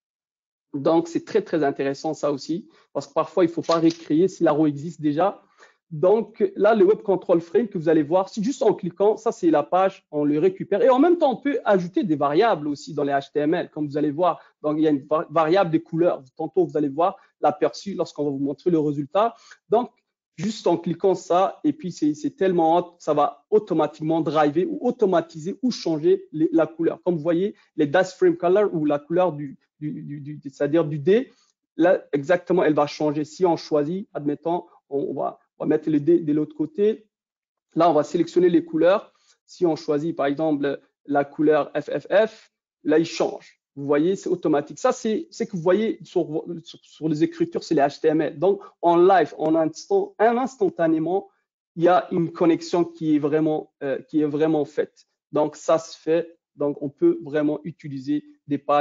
Donc, c'est très, très intéressant ça aussi, parce que parfois, il ne faut pas recréer si la roue existe déjà. Donc, là, le web control frame que vous allez voir, c'est juste en cliquant, ça, c'est la page, on le récupère. Et en même temps, on peut ajouter des variables aussi dans les H T M L, comme vous allez voir. Donc, il y a une variable des couleurs. Tantôt, vous allez voir l'aperçu lorsqu'on va vous montrer le résultat. Donc, juste en cliquant ça, et puis c'est tellement hot, ça va automatiquement driver ou automatiser ou changer les, la couleur. Comme vous voyez, les dash frame color ou la couleur du, du, du, du c'est-à-dire du D, là, exactement, elle va changer. Si on choisit, admettons, on va, on va mettre le D de l'autre côté. Là, on va sélectionner les couleurs. Si on choisit, par exemple, la couleur F F F, là, il change. Vous voyez, c'est automatique. Ça, c'est ce que vous voyez sur, sur, sur les écritures, c'est les H T M L. Donc, en live, en instant, instantanément, il y a une connexion qui est vraiment, euh, qui est vraiment faite. Donc, ça se fait. Donc, on peut vraiment utiliser des pages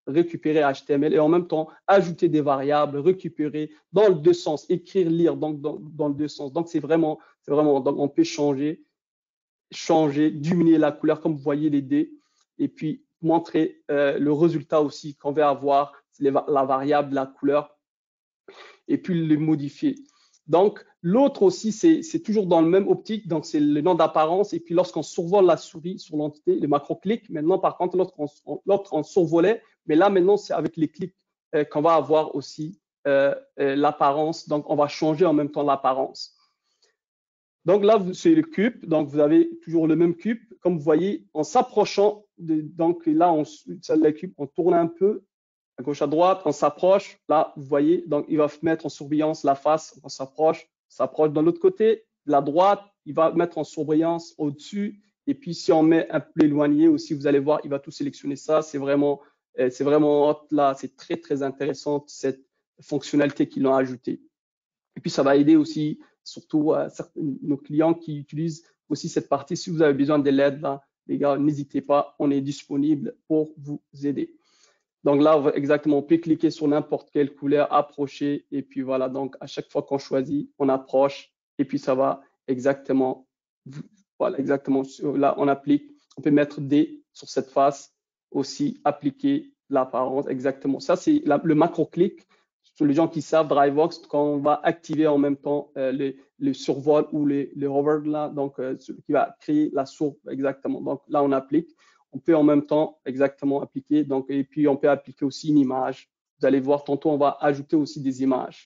récupérer H T M L et en même temps ajouter des variables, récupérer dans le deux sens, écrire, lire donc dans, dans le deux sens. Donc c'est vraiment, c'est vraiment, donc on peut changer, changer, diminuer la couleur comme vous voyez les dés et puis montrer euh, le résultat aussi qu'on va avoir, les, la variable, la couleur et puis le modifier. Donc, l'autre aussi, c'est toujours dans le même optique, donc c'est le nom d'apparence. Et puis, lorsqu'on survole la souris sur l'entité, les macro-clics, maintenant, par contre, l'autre, on, on survolait, mais là, maintenant, c'est avec les clics euh, qu'on va avoir aussi euh, euh, l'apparence. Donc, on va changer en même temps l'apparence. Donc, là, c'est le cube. Donc, vous avez toujours le même cube. Comme vous voyez, en s'approchant, donc là, on, ça, le cube, on tourne un peu à gauche, à droite, on s'approche, là, vous voyez, donc il va mettre en surbrillance la face, on s'approche, s'approche de l'autre côté, de la droite, il va mettre en surbrillance au-dessus, et puis si on met un peu éloigné aussi, vous allez voir, il va tout sélectionner ça, c'est vraiment, euh, c'est vraiment hot, là, c'est très, très intéressant, cette fonctionnalité qu'ils ont ajoutée. Et puis, ça va aider aussi, surtout à certains, nos clients qui utilisent aussi cette partie, si vous avez besoin de l'aide, là, les gars, n'hésitez pas, on est disponible pour vous aider. Donc là, on va exactement, on peut cliquer sur n'importe quelle couleur, approcher, et puis voilà. Donc, à chaque fois qu'on choisit, on approche, et puis ça va exactement, voilà, exactement. Là, on applique, on peut mettre D sur cette face, aussi appliquer l'apparence, exactement. Ça, c'est le macro-clic. Sur les gens qui savent DriveWorks, quand on va activer en même temps euh, les, les survols ou les, les hover, là, donc euh, qui va créer la source exactement. Donc là, on applique. On peut en même temps exactement appliquer. Donc, et puis, on peut appliquer aussi une image. Vous allez voir, tantôt, on va ajouter aussi des images.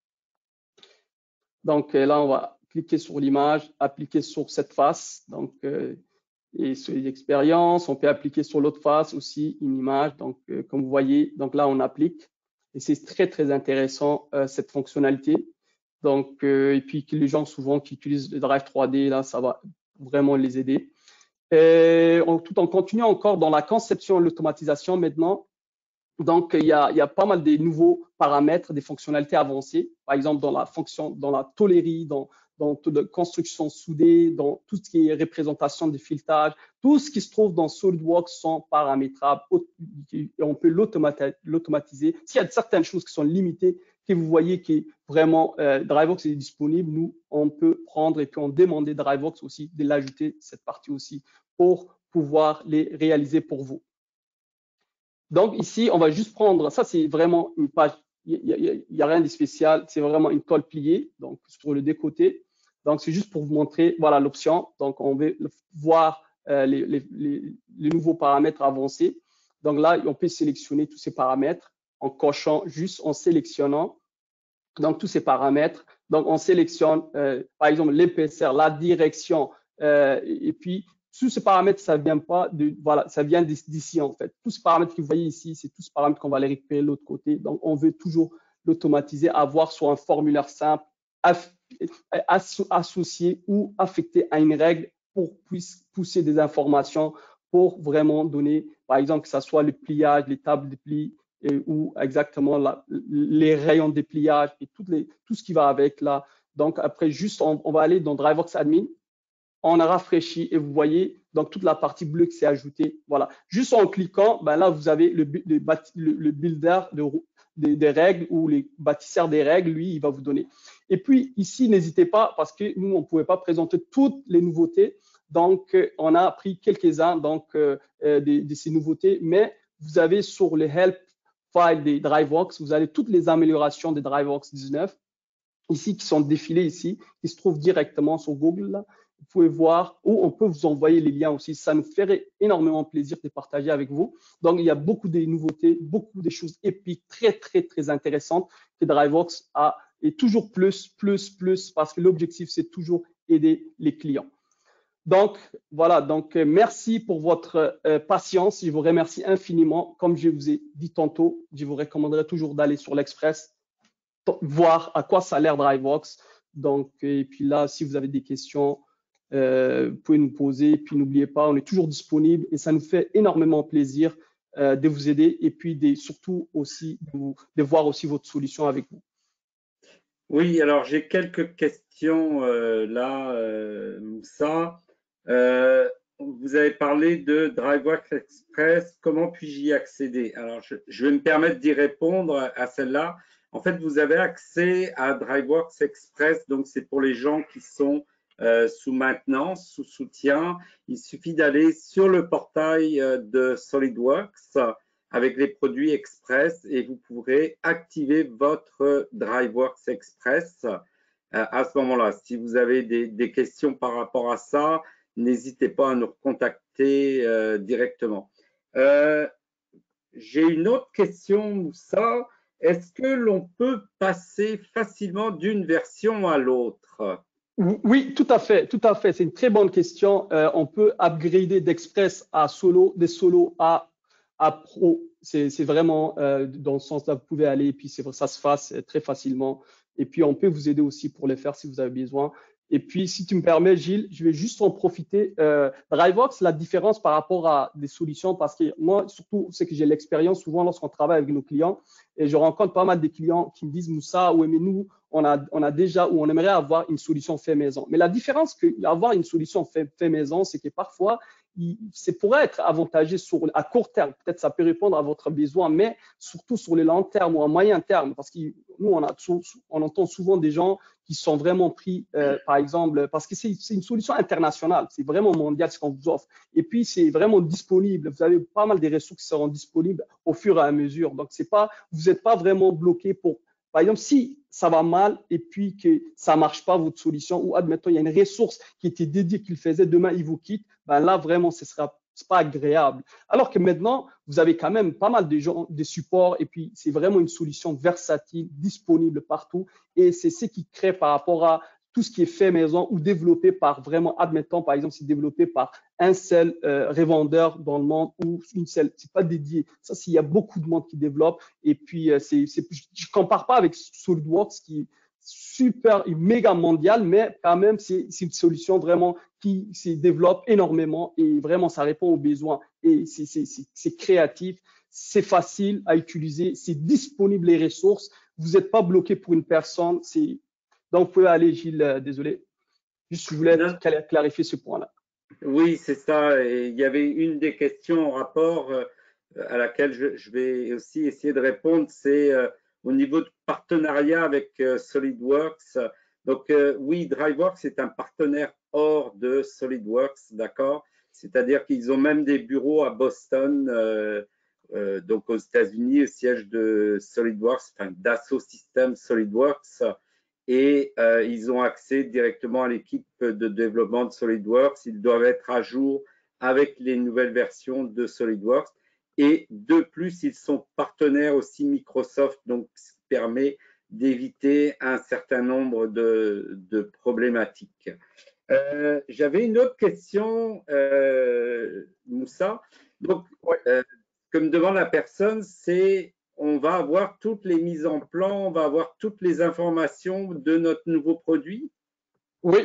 Donc, là, on va cliquer sur l'image, appliquer sur cette face. Donc, euh, et sur les expériences, on peut appliquer sur l'autre face aussi une image. Donc, euh, comme vous voyez, donc là, on applique. Et c'est très, très intéressant, euh, cette fonctionnalité. Donc, euh, et puis, les gens souvent qui utilisent le Drive trois D, là, ça va vraiment les aider. Et on, tout en continuant encore dans la conception et l'automatisation maintenant. Donc, il y, a, il y a pas mal de nouveaux paramètres, des fonctionnalités avancées. Par exemple, dans la fonction, dans la tôlerie, dans, dans toute la construction soudée, dans tout ce qui est représentation de filetage, tout ce qui se trouve dans SolidWorks sont paramétrables. On peut l'automatiser. S'il y a certaines choses qui sont limitées, que vous voyez que vraiment euh, DriveWorks est disponible, nous, on peut prendre et puis on demander DriveWorks aussi de l'ajouter, cette partie aussi, pour pouvoir les réaliser pour vous. Donc ici, on va juste prendre, ça c'est vraiment une page, il n'y a, a rien de spécial, c'est vraiment une colle pliée, donc sur le décoté. Donc c'est juste pour vous montrer, voilà l'option. Donc on veut voir euh, les, les, les, les nouveaux paramètres avancés. Donc là, on peut sélectionner tous ces paramètres en cochant, juste en sélectionnant donc tous ces paramètres. Donc on sélectionne euh, par exemple l'épaisseur, la direction euh, et puis tous ces paramètres, ça vient pas de, voilà, ça vient d'ici en fait. Tous ces paramètres que vous voyez ici, c'est tous ces paramètres qu'on va les récupérer de l'autre côté. Donc, on veut toujours l'automatiser, avoir sur un formulaire simple, associé ou affecté à une règle pour puisse pousser des informations pour vraiment donner, par exemple, que ce soit le pliage, les tables de pli et, ou exactement la, les rayons de pliage et toutes les, tout ce qui va avec là. Donc, après, juste, on, on va aller dans DriveWorks Admin. On a rafraîchi et vous voyez donc toute la partie bleue qui s'est ajoutée. Voilà. Juste en cliquant, ben là, vous avez le, le, le, le builder de, de, des règles ou les bâtisseurs des règles, lui, il va vous donner. Et puis ici, n'hésitez pas parce que nous, on ne pouvait pas présenter toutes les nouveautés. Donc, on a pris quelques-uns donc euh, de, de ces nouveautés, mais vous avez sur le help file des DriveWorks, vous avez toutes les améliorations des DriveWorks dix-neuf ici qui sont défilées ici, qui se trouvent directement sur Google. Là. Vous pouvez voir ou on peut vous envoyer les liens aussi. Ça nous ferait énormément plaisir de partager avec vous. Donc, il y a beaucoup de nouveautés, beaucoup de choses épiques, très, très, très intéressantes que DriveWorks a et toujours plus, plus, plus, parce que l'objectif, c'est toujours aider les clients. Donc, voilà. Donc, merci pour votre euh, patience. Je vous remercie infiniment. Comme je vous ai dit tantôt, je vous recommanderais toujours d'aller sur l'Express, voir à quoi ça a l'air DriveWorks. Donc, et puis là, si vous avez des questions, Euh, vous pouvez nous poser. Et puis, n'oubliez pas, on est toujours disponible et ça nous fait énormément plaisir euh, de vous aider et puis de, surtout aussi de, vous, de voir aussi votre solution avec vous. Oui, alors j'ai quelques questions euh, là, euh, Moussa. Euh, vous avez parlé de DriveWorks Express. Comment puis-je y accéder? Alors, je, je vais me permettre d'y répondre à, à celle-là. En fait, vous avez accès à DriveWorks Express. Donc, c'est pour les gens qui sont euh, sous maintenance, sous soutien. Il suffit d'aller sur le portail de SolidWorks avec les produits Express et vous pourrez activer votre DriveWorks Express euh, à ce moment-là. Si vous avez des, des questions par rapport à ça, n'hésitez pas à nous recontacter euh, directement. Euh, J'ai une autre question, Moussa. Est-ce que l'on peut passer facilement d'une version à l'autre? Oui, tout à fait, tout à fait. C'est une très bonne question. Euh, on peut upgrader d'Express à Solo, des Solo à, à Pro. C'est vraiment euh, dans le sens là, vous pouvez aller et puis ça se fasse très facilement. Et puis, on peut vous aider aussi pour les faire si vous avez besoin. Et puis, si tu me permets, Gilles, je vais juste en profiter. Euh, DriveWorks, la différence par rapport à des solutions, parce que moi, surtout, c'est que j'ai l'expérience souvent lorsqu'on travaille avec nos clients et je rencontre pas mal de clients qui me disent, Moussa, oui, mais nous, on a, on a déjà ou on aimerait avoir une solution fait maison. Mais la différence qu'avoir une solution fait, fait maison, c'est que parfois, c'est pourrait être avantageux sur, à court terme. Peut-être ça peut répondre à votre besoin, mais surtout sur le long terme ou à moyen terme. Parce que nous, on, a, on entend souvent des gens qui sont vraiment pris, euh, par exemple, parce que c'est une solution internationale. C'est vraiment mondial ce qu'on vous offre. Et puis, c'est vraiment disponible. Vous avez pas mal de ressources qui seront disponibles au fur et à mesure. Donc, c'est pas, vous n'êtes pas vraiment bloqué pour… Par exemple, si ça va mal et puis que ça ne marche pas votre solution ou admettons, il y a une ressource qui était dédiée qu'il faisait, demain, il vous quitte, ben là, vraiment, ce ne sera pas agréable. Alors que maintenant, vous avez quand même pas mal de gens, de supports et puis c'est vraiment une solution versatile, disponible partout et c'est ce qui crée par rapport à tout ce qui est fait maison ou développé par vraiment, admettons, par exemple, c'est développé par un seul euh, revendeur dans le monde ou une seule, c'est pas dédié. Ça, s'il y a beaucoup de monde qui développe et puis euh, c'est, c'est, je compare pas avec SolidWorks qui est super, méga mondial, mais quand même, c'est, c'est une solution vraiment qui se développe énormément et vraiment, ça répond aux besoins et c'est, c'est, c'est, c'est créatif, c'est facile à utiliser, c'est disponible les ressources, vous n'êtes pas bloqué pour une personne, c'est donc, vous pouvez aller, Gilles, euh, désolé. Juste, je voulais non. clarifier ce point-là. Oui, c'est ça. Et il y avait une des questions en rapport euh, à laquelle je, je vais aussi essayer de répondre, c'est euh, au niveau de partenariat avec euh, SolidWorks. Donc, euh, oui, DriveWorks est un partenaire hors de SolidWorks, d'accord? C'est-à-dire qu'ils ont même des bureaux à Boston, euh, euh, donc aux États-Unis, au siège de SolidWorks, enfin d'Assault Systems SolidWorks. Et euh, ils ont accès directement à l'équipe de développement de SolidWorks. Ils doivent être à jour avec les nouvelles versions de SolidWorks. Et de plus, ils sont partenaires aussi Microsoft, donc ce qui permet d'éviter un certain nombre de, de problématiques. Euh, J'avais une autre question, euh, Moussa. Donc, ouais. euh, comme demande la personne, c'est on va avoir toutes les mises en plan, on va avoir toutes les informations de notre nouveau produit? Oui.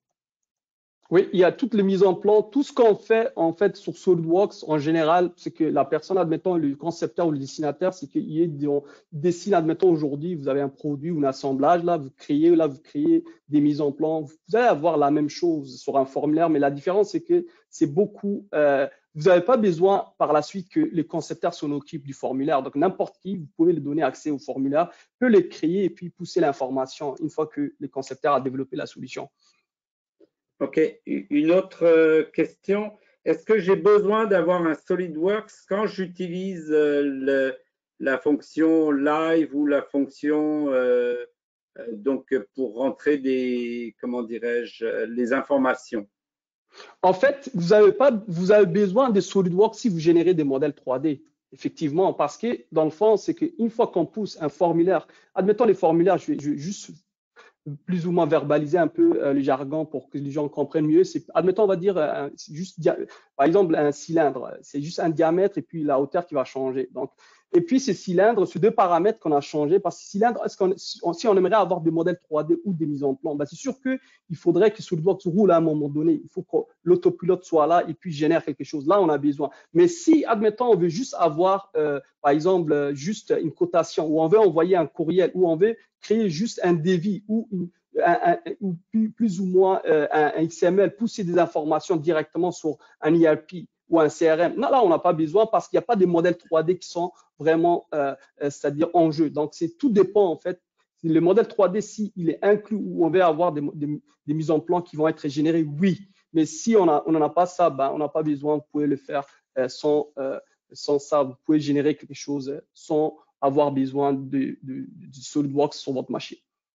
Oui, il y a toutes les mises en plan. Tout ce qu'on fait, en fait, sur SolidWorks, en général, c'est que la personne, admettons, le concepteur ou le dessinateur, c'est qu'il est, on dessine, admettons, aujourd'hui, vous avez un produit ou un assemblage, là, vous créez, là, vous créez des mises en plan. Vous allez avoir la même chose sur un formulaire, mais la différence, c'est que c'est beaucoup, euh, vous n'avez pas besoin par la suite que les concepteurs s'en occupent du formulaire. Donc, n'importe qui, vous pouvez lui donner accès au formulaire, peut les créer et puis pousser l'information une fois que le concepteur a développé la solution. Ok, une autre question. Est-ce que j'ai besoin d'avoir un SolidWorks quand j'utilise le, la fonction live ou la fonction euh, donc pour rentrer des, comment dirais-je, les informations? En fait, vous avez pas, vous avez besoin de SolidWorks si vous générez des modèles trois D. Effectivement, parce que dans le fond, c'est qu'une fois qu'on pousse un formulaire, admettons les formulaires, je vais, je vais juste plus ou moins verbaliser un peu euh, le jargon pour que les gens comprennent mieux. C'est, admettons, on va dire, euh, juste, par exemple, un cylindre. C'est juste un diamètre et puis la hauteur qui va changer. Donc, et puis, ces cylindres, ces deux paramètres qu'on a changés, parce que cylindre, est-ce qu'on, si on aimerait avoir des modèles trois D ou des mises en plan, ben c'est sûr qu'il faudrait que SolidWorks roule à un moment donné. Il faut que l'autopilote soit là et puis génère quelque chose. Là, on a besoin. Mais si, admettons, on veut juste avoir, euh, par exemple, juste une cotation ou on veut envoyer un courriel ou on veut créer juste un devis ou une, un, un, ou plus, plus ou moins euh, un, un X M L, pousser des informations directement sur un E R P ou un C R M. Non, là, on n'a pas besoin parce qu'il n'y a pas des modèles trois D qui sont vraiment, euh, euh, c'est-à-dire en jeu. Donc, c'est tout dépend en fait. Le modèle trois D, s'il est inclus ou on veut avoir des, des, des mises en plan qui vont être générées, oui. Mais si on n'en on a pas ça, ben, on n'a pas besoin, vous pouvez le faire euh, sans, euh, sans ça. Vous pouvez générer quelque chose sans avoir besoin de, de, de SolidWorks sur votre machine.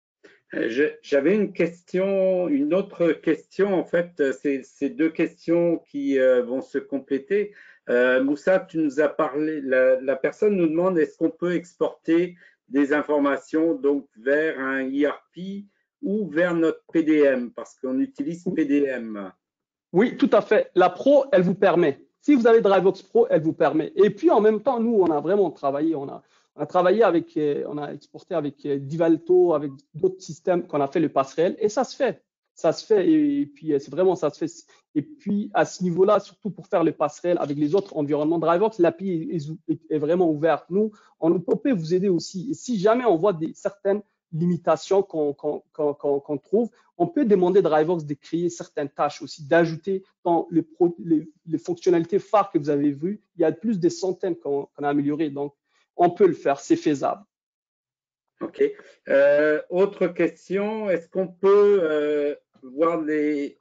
J'avais une question, une autre question, en fait, c'est ces deux questions qui euh, vont se compléter. Euh, Moussa, tu nous as parlé, la, la personne nous demande est-ce qu'on peut exporter des informations donc vers un E R P ou vers notre P D M, parce qu'on utilise P D M. Oui, tout à fait. La Pro, elle vous permet. Si vous avez DriveWorks Pro, elle vous permet. Et puis, en même temps, nous, on a vraiment travaillé, on a, on a travaillé avec, on a exporté avec Divalto, avec d'autres systèmes qu'on a fait le passerelle, et ça se fait. Ça se fait, et, et puis c'est vraiment, ça se fait. Et puis, à ce niveau-là, surtout pour faire le passerelle avec les autres environnements DriveWorks, l'A P I est, est, est vraiment ouverte. Nous, on peut vous aider aussi. Et si jamais on voit des, certaines limitations qu'on qu'on, qu'on, qu'on trouve, on peut demander DriveWorks de créer certaines tâches aussi, d'ajouter dans les, pro, les, les fonctionnalités phares que vous avez vues. Il y a plus de centaines qu'on qu'on a améliorées, donc on peut le faire, c'est faisable. OK. Euh, autre question, est-ce qu'on peut euh, voir les…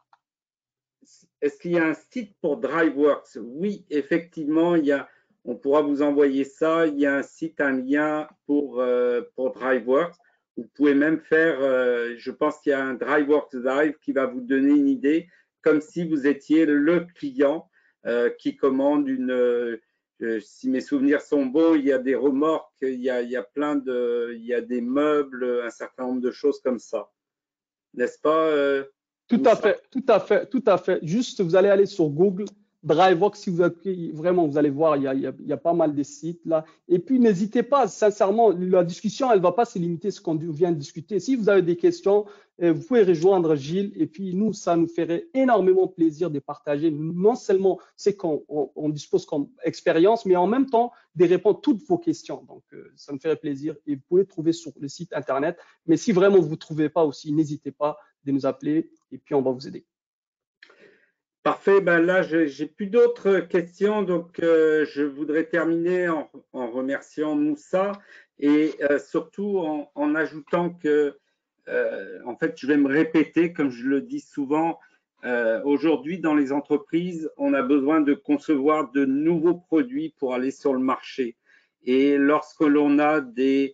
Est-ce qu'il y a un site pour DriveWorks? Oui, effectivement, il y a, on pourra vous envoyer ça. Il y a un site, un lien pour, euh, pour DriveWorks. Vous pouvez même faire, euh, je pense qu'il y a un DriveWorks Live qui va vous donner une idée, comme si vous étiez le client euh, qui commande une… Euh, si mes souvenirs sont bons, il y a des remorques, il y a, il y a plein de… Il y a des meubles, un certain nombre de choses comme ça. N'est-ce pas euh, Tout à fait, tout à fait, tout à fait. Juste, vous allez aller sur Google, DriveWorks, si vous avez, vraiment, vous allez voir, il y, a, il, y a, il y a pas mal de sites là. Et puis, n'hésitez pas, sincèrement, la discussion, elle ne va pas se limiter à ce qu'on vient de discuter. Si vous avez des questions, vous pouvez rejoindre Gilles. Et puis, nous, ça nous ferait énormément plaisir de partager non seulement ce qu'on on, on dispose comme expérience, mais en même temps, de répondre à toutes vos questions. Donc, euh, ça me ferait plaisir. Et vous pouvez trouver sur le site Internet. Mais si vraiment vous ne trouvez pas aussi, n'hésitez pas de nous appeler et puis on va vous aider. Parfait, ben là j'ai plus d'autres questions, donc euh, je voudrais terminer en, en remerciant Moussa et euh, surtout en, en ajoutant que, euh, en fait, je vais me répéter, comme je le dis souvent, euh, aujourd'hui dans les entreprises, on a besoin de concevoir de nouveaux produits pour aller sur le marché. Et lorsque l'on a des,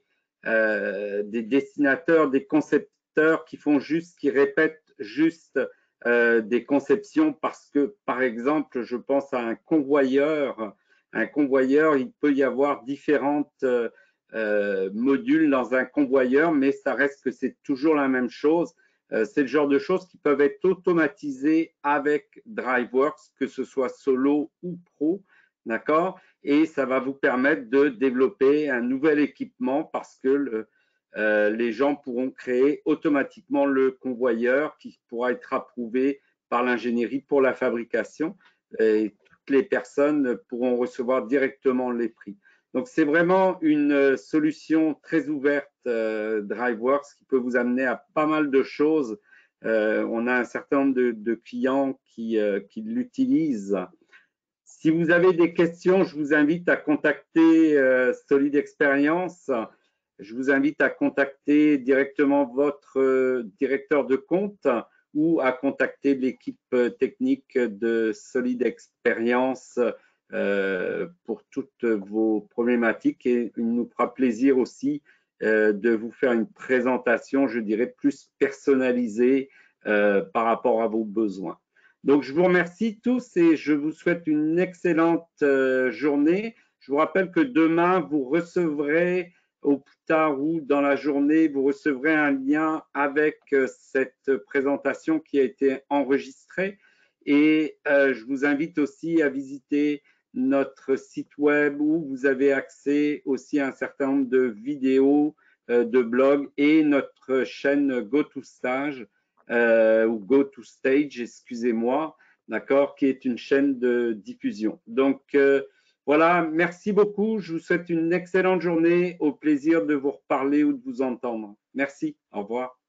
euh, des dessinateurs, des concepteurs qui font juste, qui répètent juste Euh, des conceptions parce que, par exemple, je pense à un convoyeur. Un convoyeur, il peut y avoir différentes euh, euh, modules dans un convoyeur, mais ça reste que c'est toujours la même chose. Euh, c'est le genre de choses qui peuvent être automatisées avec DriveWorks, que ce soit solo ou pro, d'accord? Et ça va vous permettre de développer un nouvel équipement parce que le, Euh, les gens pourront créer automatiquement le convoyeur qui pourra être approuvé par l'ingénierie pour la fabrication et toutes les personnes pourront recevoir directement les prix. Donc, c'est vraiment une solution très ouverte, euh, DriveWorks, qui peut vous amener à pas mal de choses. Euh, on a un certain nombre de, de clients qui, euh, qui l'utilisent. Si vous avez des questions, je vous invite à contacter euh, Solid Experience. Je vous invite à contacter directement votre euh, directeur de compte ou à contacter l'équipe technique de Solid Experience euh, pour toutes vos problématiques. Et il nous fera plaisir aussi euh, de vous faire une présentation, je dirais, plus personnalisée euh, par rapport à vos besoins. Donc, je vous remercie tous et je vous souhaite une excellente euh, journée. Je vous rappelle que demain, vous recevrez au plus tard ou dans la journée, vous recevrez un lien avec euh, cette présentation qui a été enregistrée. Et euh, je vous invite aussi à visiter notre site web où vous avez accès aussi à un certain nombre de vidéos, euh, de blogs et notre chaîne GoToStage. Euh, ou Go to Stage, excusez-moi, d'accord, qui est une chaîne de diffusion. Donc, euh, voilà, merci beaucoup. Je vous souhaite une excellente journée. Au plaisir de vous reparler ou de vous entendre. Merci. Au revoir.